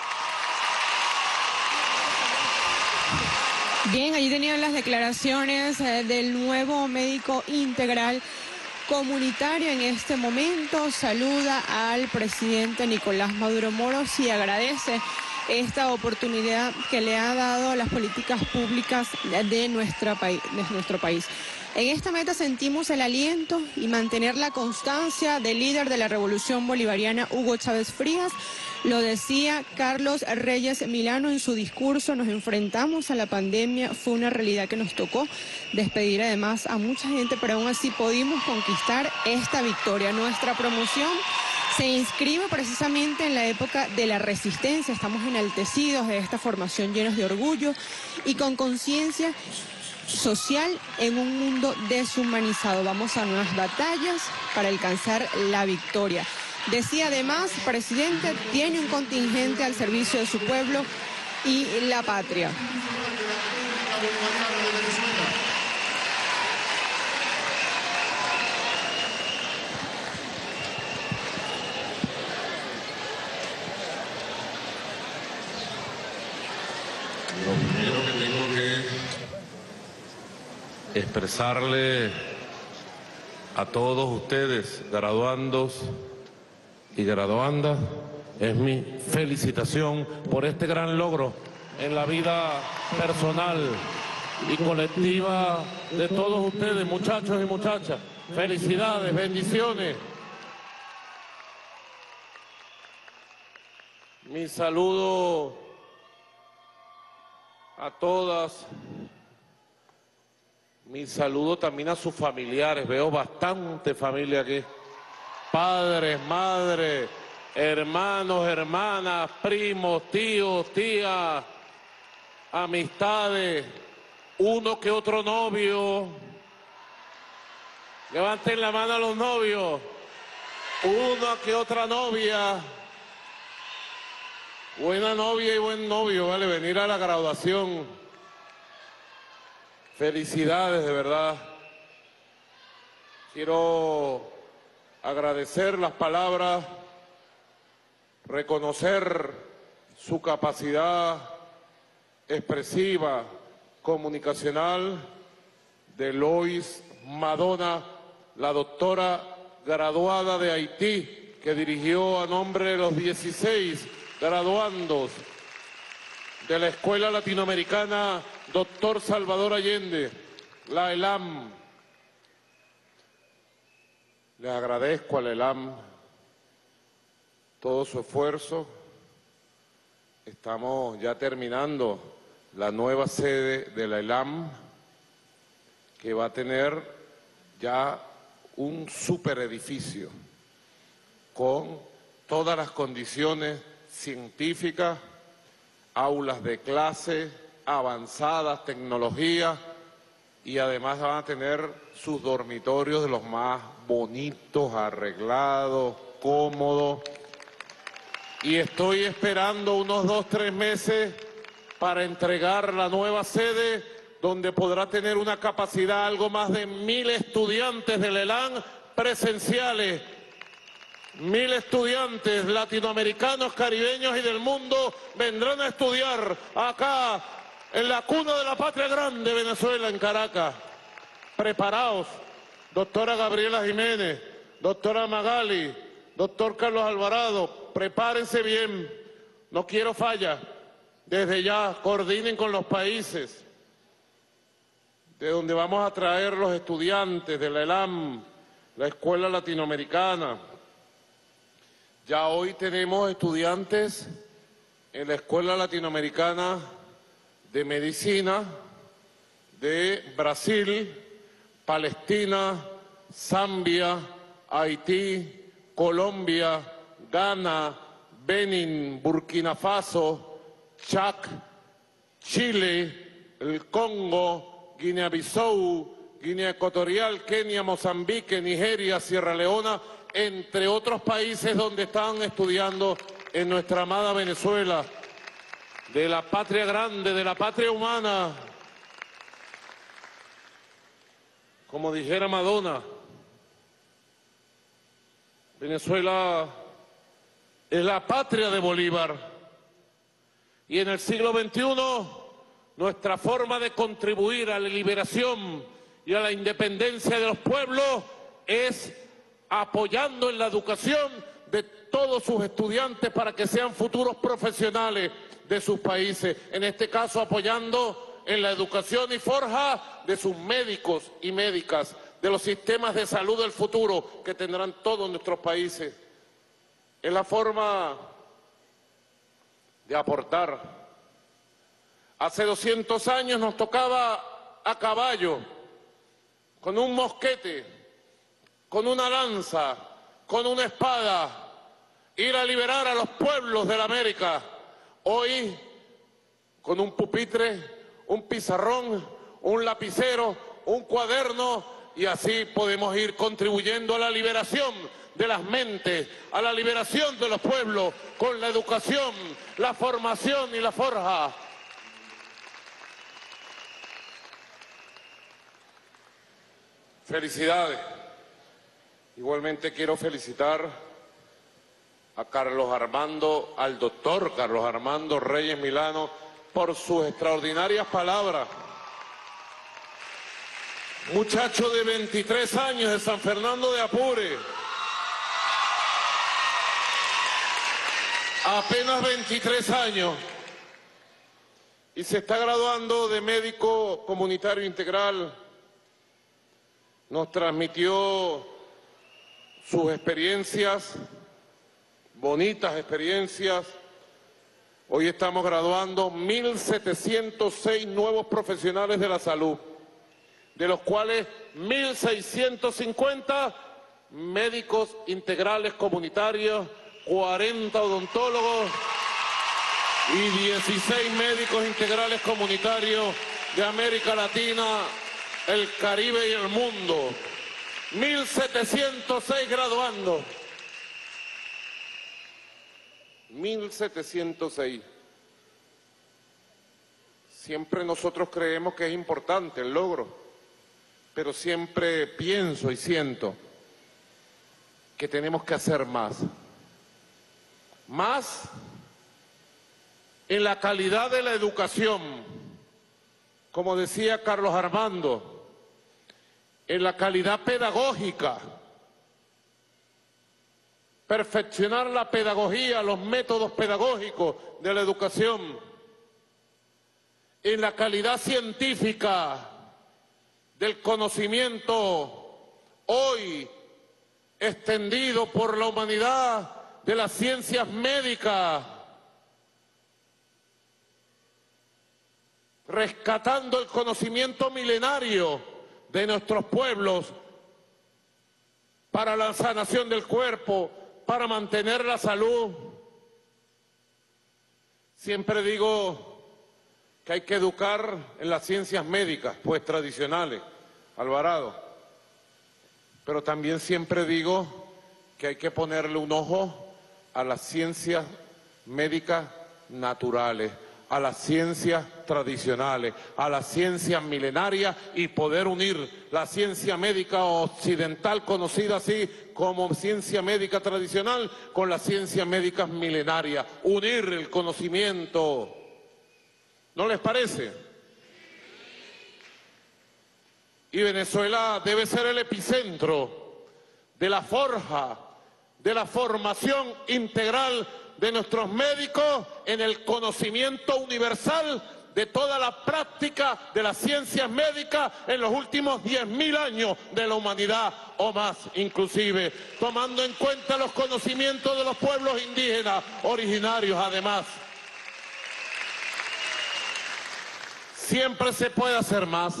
Bien, allí tenían las declaraciones del nuevo médico integral comunitario. En este momento saluda al presidente Nicolás Maduro Moros y agradece esta oportunidad que le ha dado a las políticas públicas de nuestro país. En esta meta sentimos el aliento y mantener la constancia del líder de la Revolución Bolivariana, Hugo Chávez Frías. Lo decía Carlos Reyes Milano en su discurso: nos enfrentamos a la pandemia, fue una realidad que nos tocó despedir además a mucha gente, pero aún así pudimos conquistar esta victoria. Nuestra promoción se inscribe precisamente en la época de la resistencia. Estamos enaltecidos de esta formación, llenos de orgullo y con conciencia social en un mundo deshumanizado. Vamos a nuevas batallas para alcanzar la victoria. Decía además, presidente, tiene un contingente al servicio de su pueblo y la patria. Lo primero que tengo que expresarle a todos ustedes, graduandos y graduandas, es mi felicitación por este gran logro en la vida personal y colectiva de todos ustedes, muchachos y muchachas. Felicidades, bendiciones. Mi saludo a todas. Mi saludo también a sus familiares. Veo bastante familia aquí. Padres, madres, hermanos, hermanas, primos, tíos, tías, amistades, uno que otro novio. Levanten la mano a los novios. Una que otra novia. Buena novia y buen novio, vale, venir a la graduación. Felicidades, de verdad. Quiero agradecer las palabras, reconocer su capacidad expresiva, comunicacional de Lois Madonna, la doctora graduada de Haití, que dirigió a nombre de los 16 graduandos de la Escuela Latinoamericana Dr. Salvador Allende, la ELAM. Le agradezco a la ELAM todo su esfuerzo. Estamos ya terminando la nueva sede de la ELAM, que va a tener ya un superedificio con todas las condiciones científicas, aulas de clase, avanzadas, tecnología, y además van a tener sus dormitorios de los más bonitos, arreglados, cómodos. Y estoy esperando unos 2 o 3 meses para entregar la nueva sede, donde podrá tener una capacidad algo más de 1000 estudiantes del ELAN presenciales. 1000 estudiantes latinoamericanos, caribeños y del mundo vendrán a estudiar acá en la cuna de la patria grande, Venezuela, en Caracas. Preparaos, doctora Gabriela Jiménez, doctora Magali, doctor Carlos Alvarado, prepárense bien, no quiero fallas. Desde ya, coordinen con los países de donde vamos a traer los estudiantes de la ELAM, la Escuela Latinoamericana. Ya hoy tenemos estudiantes en la Escuela Latinoamericana de Medicina de Brasil, Palestina, Zambia, Haití, Colombia, Ghana, Benín, Burkina Faso, Chad, Chile, el Congo, Guinea-Bissau, Guinea Ecuatorial, Kenia, Mozambique, Nigeria, Sierra Leona, entre otros países donde están estudiando en nuestra amada Venezuela, de la patria grande, de la patria humana. Como dijera Madonna, Venezuela es la patria de Bolívar. Y en el siglo XXI, nuestra forma de contribuir a la liberación y a la independencia de los pueblos es apoyando en la educación de todos sus estudiantes para que sean futuros profesionales de sus países. En este caso, apoyando en la educación y forja de sus médicos y médicas, de los sistemas de salud del futuro que tendrán todos nuestros países. Es la forma de aportar. Hace 200 años nos tocaba a caballo, con un mosquete, con una lanza, con una espada, ir a liberar a los pueblos de la América. Hoy, con un pupitre, un pizarrón, un lapicero, un cuaderno, y así podemos ir contribuyendo a la liberación de las mentes, a la liberación de los pueblos, con la educación, la formación y la forja. Felicidades. Igualmente quiero felicitar a Carlos Armando, al doctor Carlos Armando Reyes Milano, por sus extraordinarias palabras. Muchacho de 23 años de San Fernando de Apure. Apenas 23 años. Y se está graduando de médico comunitario integral. Nos transmitió sus experiencias, bonitas experiencias. Hoy estamos graduando 1.706 nuevos profesionales de la salud, de los cuales 1.650 médicos integrales comunitarios, 40 odontólogos y 16 médicos integrales comunitarios de América Latina, el Caribe y el mundo. 1.706 graduando. 1.706. Siempre nosotros creemos que es importante el logro, pero siempre pienso y siento que tenemos que hacer más. Más en la calidad de la educación, como decía Carlos Armando, en la calidad pedagógica, perfeccionar la pedagogía, los métodos pedagógicos de la educación, en la calidad científica del conocimiento hoy extendido por la humanidad de las ciencias médicas, rescatando el conocimiento milenario de nuestros pueblos para la sanación del cuerpo, para mantener la salud. Siempre digo que hay que educar en las ciencias médicas, pues tradicionales, Alvarado. Pero también siempre digo que hay que ponerle un ojo a las ciencias médicas naturales, a las ciencias tradicionales, a las ciencias milenarias y poder unir la ciencia médica occidental, conocida así como ciencia médica tradicional, con las ciencias médicas milenarias. Unir el conocimiento. ¿No les parece? Y Venezuela debe ser el epicentro de la forja, de la formación integral de nuestros médicos en el conocimiento universal de toda la práctica de las ciencias médicas en los últimos 10.000 años de la humanidad o más, inclusive, tomando en cuenta los conocimientos de los pueblos indígenas originarios, además. Siempre se puede hacer más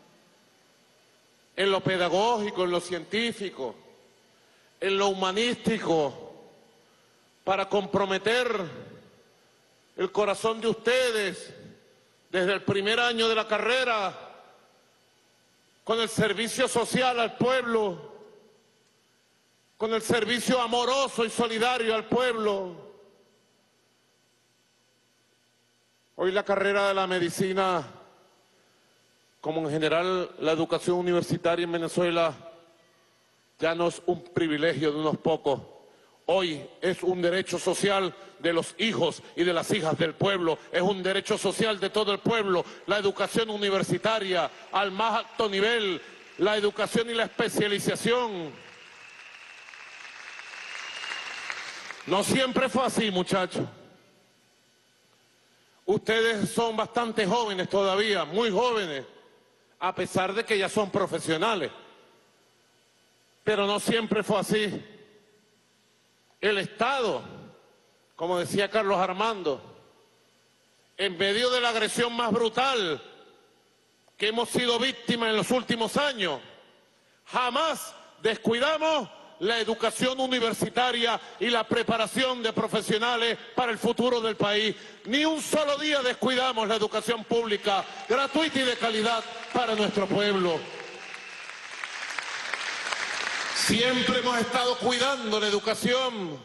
en lo pedagógico, en lo científico, en lo humanístico, para comprometer el corazón de ustedes desde el primer año de la carrera con el servicio social al pueblo, con el servicio amoroso y solidario al pueblo. Hoy la carrera de la medicina, como en general la educación universitaria en Venezuela, ya no es un privilegio de unos pocos. Hoy es un derecho social de los hijos y de las hijas del pueblo, es un derecho social de todo el pueblo, la educación universitaria al más alto nivel, la educación y la especialización. No siempre fue así, muchachos. Ustedes son bastante jóvenes todavía, muy jóvenes, a pesar de que ya son profesionales. Pero no siempre fue así. El Estado, como decía Carlos Armando, en medio de la agresión más brutal que hemos sido víctimas en los últimos años, jamás descuidamos la educación universitaria y la preparación de profesionales para el futuro del país. Ni un solo día descuidamos la educación pública, gratuita y de calidad para nuestro pueblo. Siempre hemos estado cuidando la educación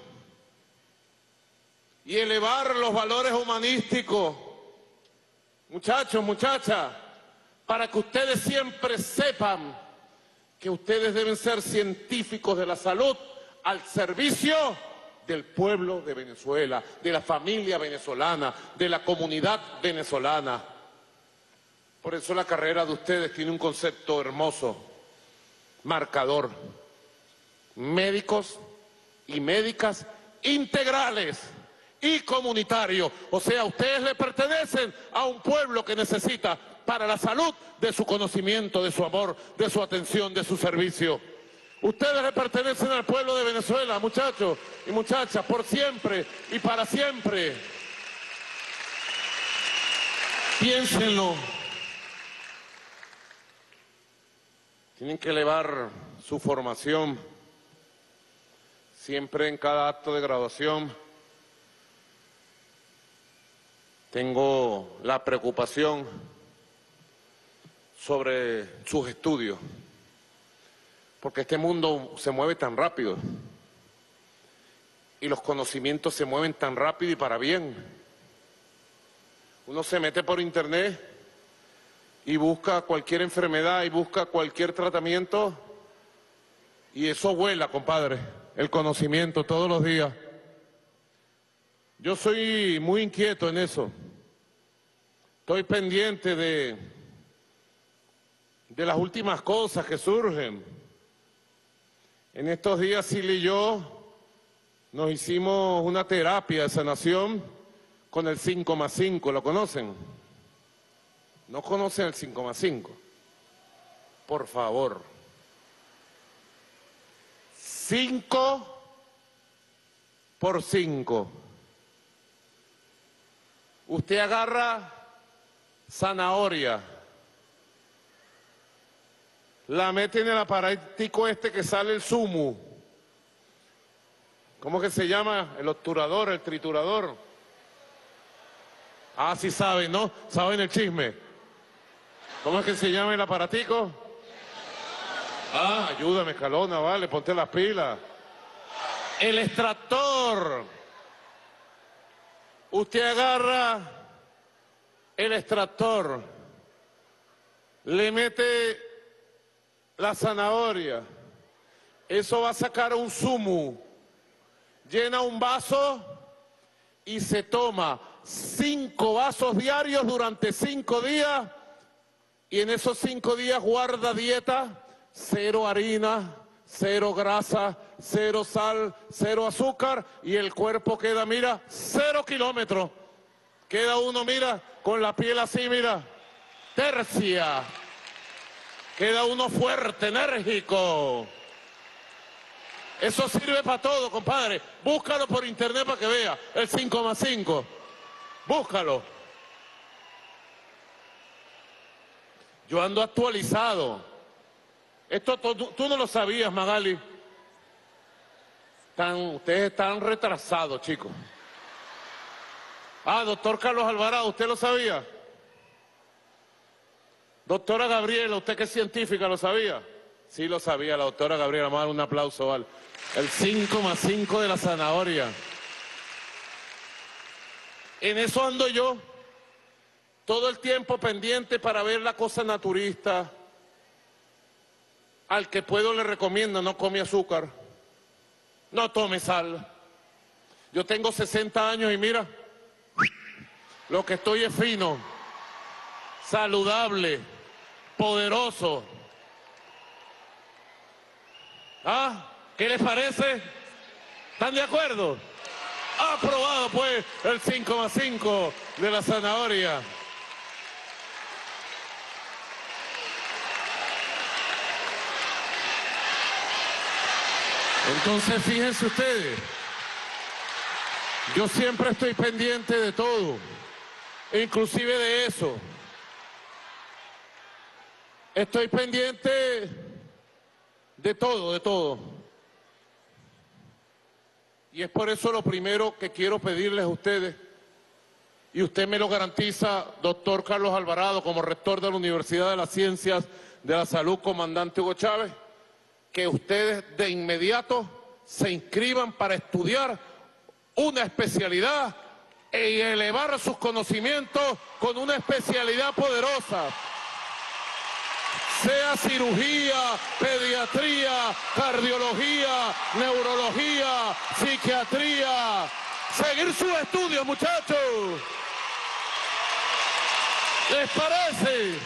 y elevar los valores humanísticos. Muchachos, muchachas, para que ustedes siempre sepan que ustedes deben ser científicos de la salud al servicio del pueblo de Venezuela, de la familia venezolana, de la comunidad venezolana. Por eso la carrera de ustedes tiene un concepto hermoso, marcador. Médicos y médicas integrales y comunitarios. O sea, ustedes le pertenecen a un pueblo que necesita para la salud de su conocimiento, de su amor, de su atención, de su servicio. Ustedes le pertenecen al pueblo de Venezuela, muchachos y muchachas, por siempre y para siempre. Piénsenlo. Tienen que elevar su formación. Siempre en cada acto de graduación tengo la preocupación sobre sus estudios, porque este mundo se mueve tan rápido y los conocimientos se mueven tan rápido y para bien. Uno se mete por internet y busca cualquier enfermedad y busca cualquier tratamiento y eso vuela, compadre. El conocimiento todos los días. Yo soy muy inquieto en eso. Estoy pendiente de las últimas cosas que surgen. En estos días, Silvia y yo nos hicimos una terapia de sanación con el 5+5. ¿Lo conocen? ¿No conocen el 5+5? Por favor. 5 por 5. Usted agarra zanahoria, la meten en el aparatico este que sale el zumo. ¿Cómo que se llama? El obturador, el triturador. Ah, sí saben, ¿no? Saben el chisme. ¿Cómo es que se llama el aparatico? Ah, ayúdame, Escalona, vale, ponte las pilas. El extractor. Usted agarra el extractor, le mete la zanahoria, eso va a sacar un zumo, llena un vaso y se toma 5 vasos diarios durante 5 días y en esos 5 días guarda dieta, 0 harina, 0 grasa, 0 sal, 0 azúcar y el cuerpo queda, mira, 0 kilómetros. Queda uno, mira, con la piel así, mira, tercia. Queda uno fuerte, enérgico. Eso sirve para todo, compadre. Búscalo por internet para que vea. El 5+5. Búscalo. Yo ando actualizado. Esto tú no lo sabías, Magali. Ustedes están retrasados, chicos. Ah, doctor Carlos Alvarado, ¿usted lo sabía? Doctora Gabriela, usted que es científica, ¿lo sabía? Sí lo sabía, la doctora Gabriela. Vamos a dar un aplauso, ¿vale? El 5+5 de la zanahoria. En eso ando yo, todo el tiempo pendiente para ver la cosa naturista. Al que puedo le recomiendo, no come azúcar, no tome sal. Yo tengo 60 años y mira, lo que estoy es fino, saludable, poderoso. ¿Ah? ¿Qué les parece? ¿Están de acuerdo? Aprobado pues el 5+5 de la zanahoria. Entonces fíjense ustedes, yo siempre estoy pendiente de todo, inclusive de eso. Estoy pendiente de todo, de todo. Y es por eso lo primero que quiero pedirles a ustedes, y usted me lo garantiza, doctor Carlos Alvarado, como rector de la Universidad de las Ciencias de la Salud, comandante Hugo Chávez, que ustedes de inmediato se inscriban para estudiar una especialidad y elevar sus conocimientos con una especialidad poderosa. Sea cirugía, pediatría, cardiología, neurología, psiquiatría. Seguir sus estudios, muchachos. ¿Les parece?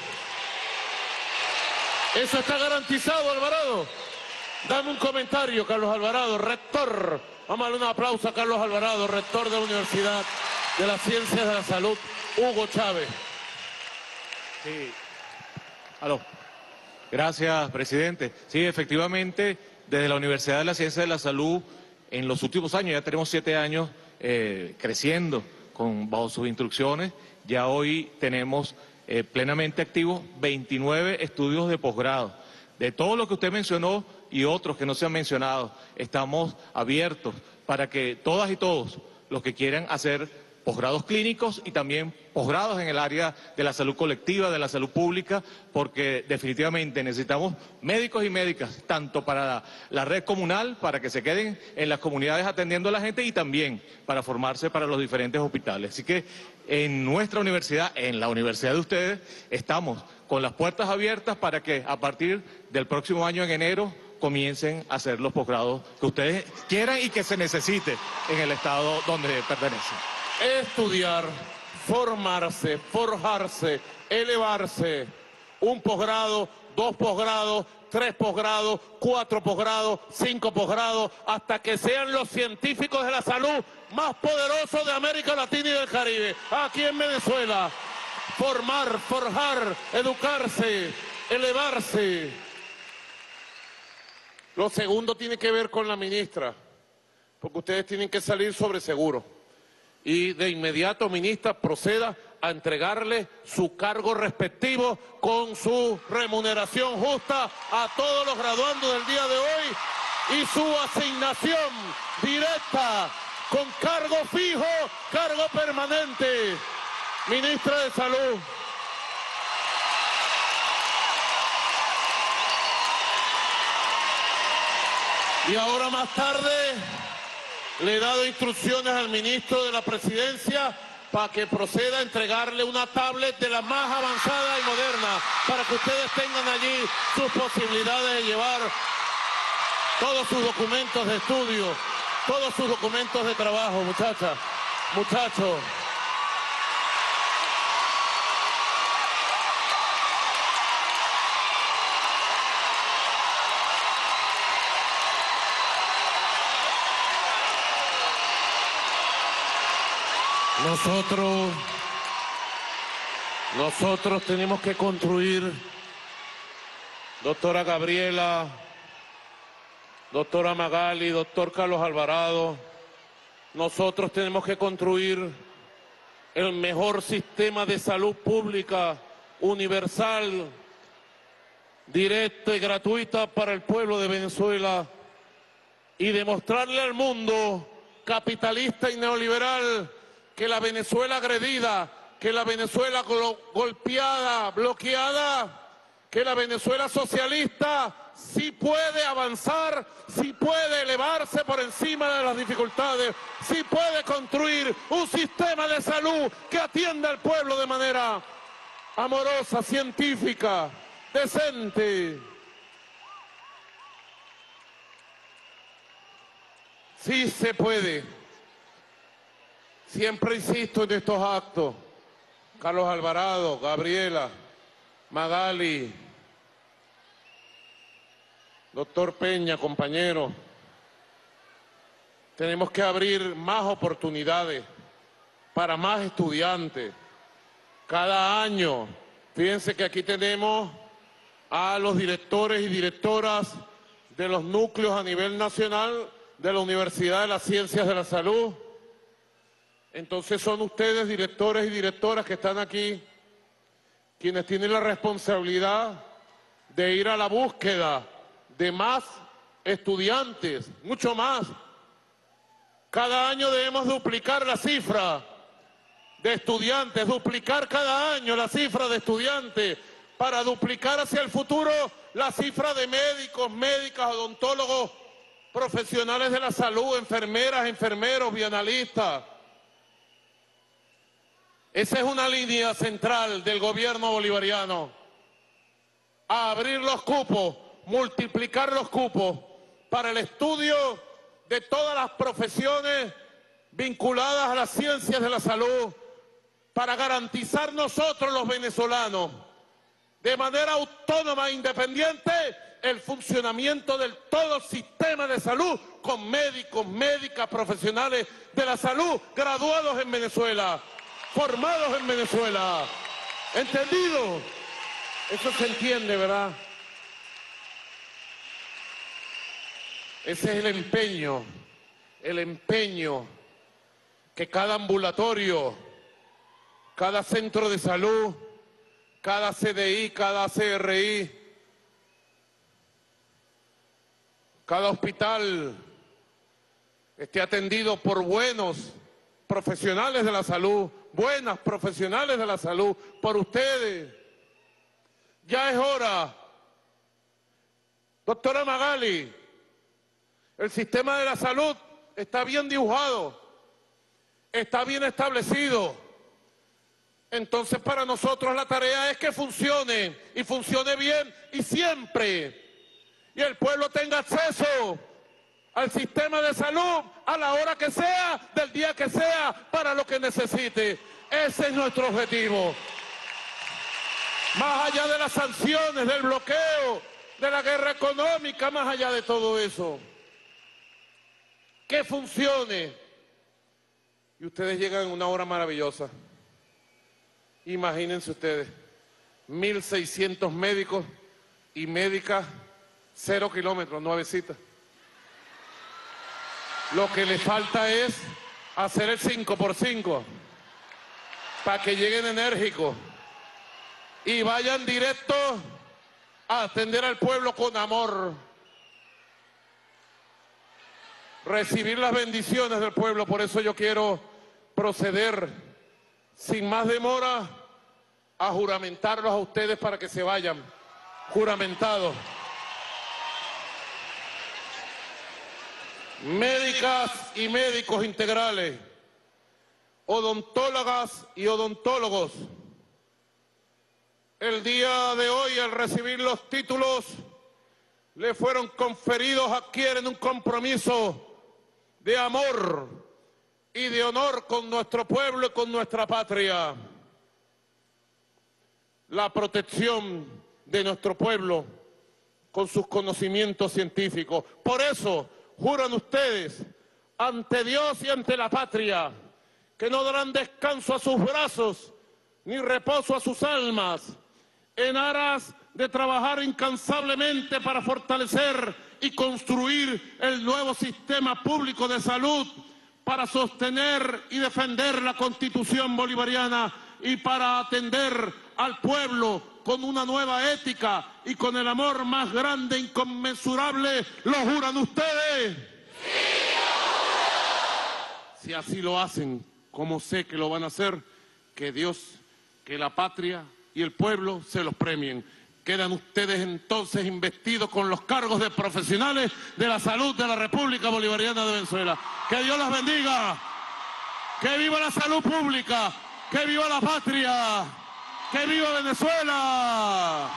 ¿Eso está garantizado, Alvarado? Dame un comentario, Carlos Alvarado, rector. Vamos a darle un aplauso a Carlos Alvarado, rector de la Universidad de las Ciencias de la Salud, Hugo Chávez. Sí. Aló. Gracias, presidente. Sí, efectivamente, desde la Universidad de las Ciencias de la Salud, en los últimos años, ya tenemos 7 años creciendo bajo sus instrucciones, ya hoy tenemos plenamente activos 29 estudios de posgrado. De todo lo que usted mencionó y otros que no se han mencionado, estamos abiertos para que todas y todos los que quieran hacer posgrados clínicos y también posgrados en el área de la salud colectiva, de la salud pública, porque definitivamente necesitamos médicos y médicas, tanto para la red comunal, para que se queden en las comunidades atendiendo a la gente y también para formarse para los diferentes hospitales. Así que en nuestra universidad, en la universidad de ustedes, estamos con las puertas abiertas para que a partir del próximo año en enero comiencen a hacer los posgrados que ustedes quieran y que se necesite en el estado donde pertenecen. Estudiar, formarse, forjarse, elevarse, un posgrado, 2 posgrados, 3 posgrados, 4 posgrados, 5 posgrados, hasta que sean los científicos de la salud más poderosos de América Latina y del Caribe, aquí en Venezuela. Formar, forjar, educarse, elevarse. Lo segundo tiene que ver con la ministra, porque ustedes tienen que salir sobre seguro. y de inmediato, ministra, proceda a entregarle su cargo respectivo con su remuneración justa a todos los graduandos del día de hoy y su asignación directa con cargo fijo, cargo permanente. Ministra de Salud. Y ahora más tarde le he dado instrucciones al ministro de la Presidencia para que proceda a entregarle una tablet de la más avanzada y moderna para que ustedes tengan allí sus posibilidades de llevar todos sus documentos de estudio, todos sus documentos de trabajo, muchachas, muchachos. Nosotros tenemos que construir, doctora Gabriela, doctora Magali, doctor Carlos Alvarado, nosotros tenemos que construir el mejor sistema de salud pública, universal, directa y gratuita para el pueblo de Venezuela y demostrarle al mundo capitalista y neoliberal que la Venezuela agredida, que la Venezuela golpeada, bloqueada, que la Venezuela socialista sí puede avanzar, sí puede elevarse por encima de las dificultades, sí puede construir un sistema de salud que atienda al pueblo de manera amorosa, científica, decente. Sí se puede. Siempre insisto en estos actos. Carlos Alvarado, Gabriela, Magali, doctor Peña, compañero. Tenemos que abrir más oportunidades para más estudiantes. Cada año, fíjense que aquí tenemos a los directores y directoras de los núcleos a nivel nacional de la Universidad de las Ciencias de la Salud. Entonces son ustedes, directores y directoras que están aquí, quienes tienen la responsabilidad de ir a la búsqueda de más estudiantes, mucho más. Cada año debemos duplicar la cifra de estudiantes, duplicar cada año la cifra de estudiantes, para duplicar hacia el futuro la cifra de médicos, médicas, odontólogos, profesionales de la salud, enfermeras, enfermeros, bienalistas. Esa es una línea central del gobierno bolivariano, a abrir los cupos, multiplicar los cupos para el estudio de todas las profesiones vinculadas a las ciencias de la salud, para garantizar nosotros los venezolanos, de manera autónoma e independiente, el funcionamiento del todo el sistema de salud, con médicos, médicas, profesionales de la salud, graduados en Venezuela, formados en Venezuela. ¿Entendido? Eso se entiende, ¿verdad? Ese es el empeño que cada ambulatorio, cada centro de salud, cada CDI, cada CRI, cada hospital esté atendido por buenos profesionales de la salud, buenas profesionales de la salud, por ustedes. Ya es hora. Doctora Magali, el sistema de la salud está bien dibujado, está bien establecido. Entonces para nosotros la tarea es que funcione, y funcione bien y siempre. Y el pueblo tenga acceso al sistema de salud a la hora que sea, del día que sea, para lo que necesite. Ese es nuestro objetivo. Más allá de las sanciones, del bloqueo, de la guerra económica, más allá de todo eso. Que funcione. Y ustedes llegan en una hora maravillosa. Imagínense ustedes, 1.600 médicos y médicas, 0 kilómetros, nuevecitas. Lo que le falta es hacer el 5x5 para que lleguen enérgicos y vayan directo a atender al pueblo con amor, recibir las bendiciones del pueblo. Por eso yo quiero proceder sin más demora a juramentarlos a ustedes para que se vayan juramentados. Médicas y médicos integrales, odontólogas y odontólogos, el día de hoy, al recibir los títulos, le fueron conferidos, adquieren un compromiso de amor y de honor con nuestro pueblo y con nuestra patria. La protección de nuestro pueblo con sus conocimientos científicos. Por eso, juran ustedes, ante Dios y ante la patria, que no darán descanso a sus brazos, ni reposo a sus almas, en aras de trabajar incansablemente para fortalecer y construir el nuevo sistema público de salud, para sostener y defender la Constitución bolivariana y para atender al pueblo con una nueva ética y con el amor más grande e inconmensurable. ¿Lo juran ustedes? ¡Sí, lo juro! Si así lo hacen, como sé que lo van a hacer, que Dios, que la patria y el pueblo se los premien. Quedan ustedes entonces investidos con los cargos de profesionales de la salud de la República Bolivariana de Venezuela. Que Dios las bendiga. Que viva la salud pública. Que viva la patria. Que viva Venezuela.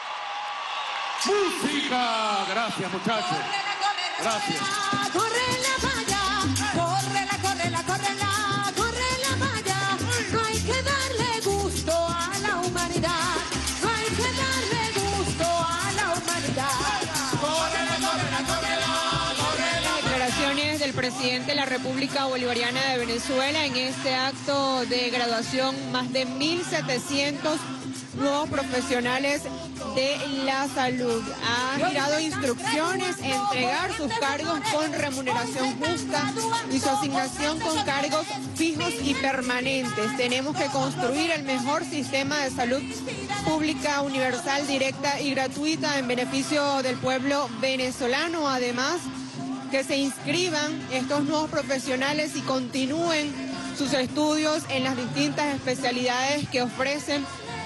Música. Gracias, muchachos. Gracias. Corre la valla, córrela, córrela, córrela, corre la valla. No hay que darle gusto a la humanidad. No hay que darle gusto a la humanidad. Córrela, córrela, córrela, córrela. Declaraciones del presidente de la República Bolivariana de Venezuela en este acto de graduación. Más de 1.700 nuevos profesionales de la salud. Ha girado instrucciones, entregar sus cargos con remuneración justa y su asignación con cargos fijos y permanentes. Tenemos que construir el mejor sistema de salud pública, universal, directa y gratuita en beneficio del pueblo venezolano. Además, que se inscriban estos nuevos profesionales y continúen sus estudios en las distintas especialidades que ofrecen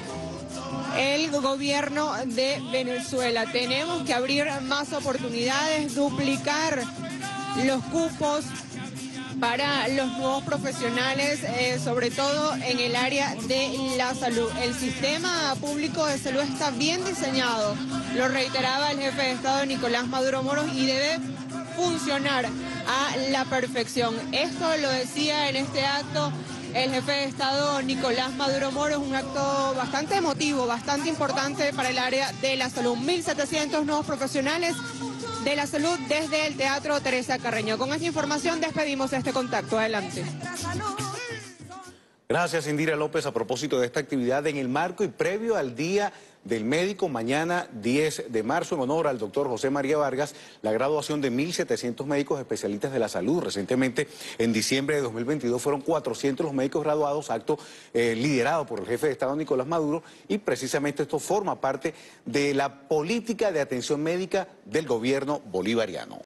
el gobierno de Venezuela. Tenemos que abrir más oportunidades, duplicar los cupos para los nuevos profesionales, sobre todo en el área de la salud. El sistema público de salud está bien diseñado, lo reiteraba el jefe de Estado Nicolás Maduro Moros, y debe funcionar a la perfección. Esto lo decía en este acto el jefe de Estado Nicolás Maduro Moros, un acto bastante emotivo, bastante importante para el área de la salud. 1.700 nuevos profesionales de la salud desde el Teatro Teresa Carreño. Con esta información despedimos este contacto. Adelante. Gracias, Indira López. A propósito de esta actividad, en el marco y previo al Día del Médico, mañana 10 de marzo, en honor al doctor José María Vargas, la graduación de 1.700 médicos especialistas de la salud. Recientemente, en diciembre de 2022, fueron 400 los médicos graduados, acto liderado por el jefe de Estado Nicolás Maduro, y precisamente esto forma parte de la política de atención médica del gobierno bolivariano.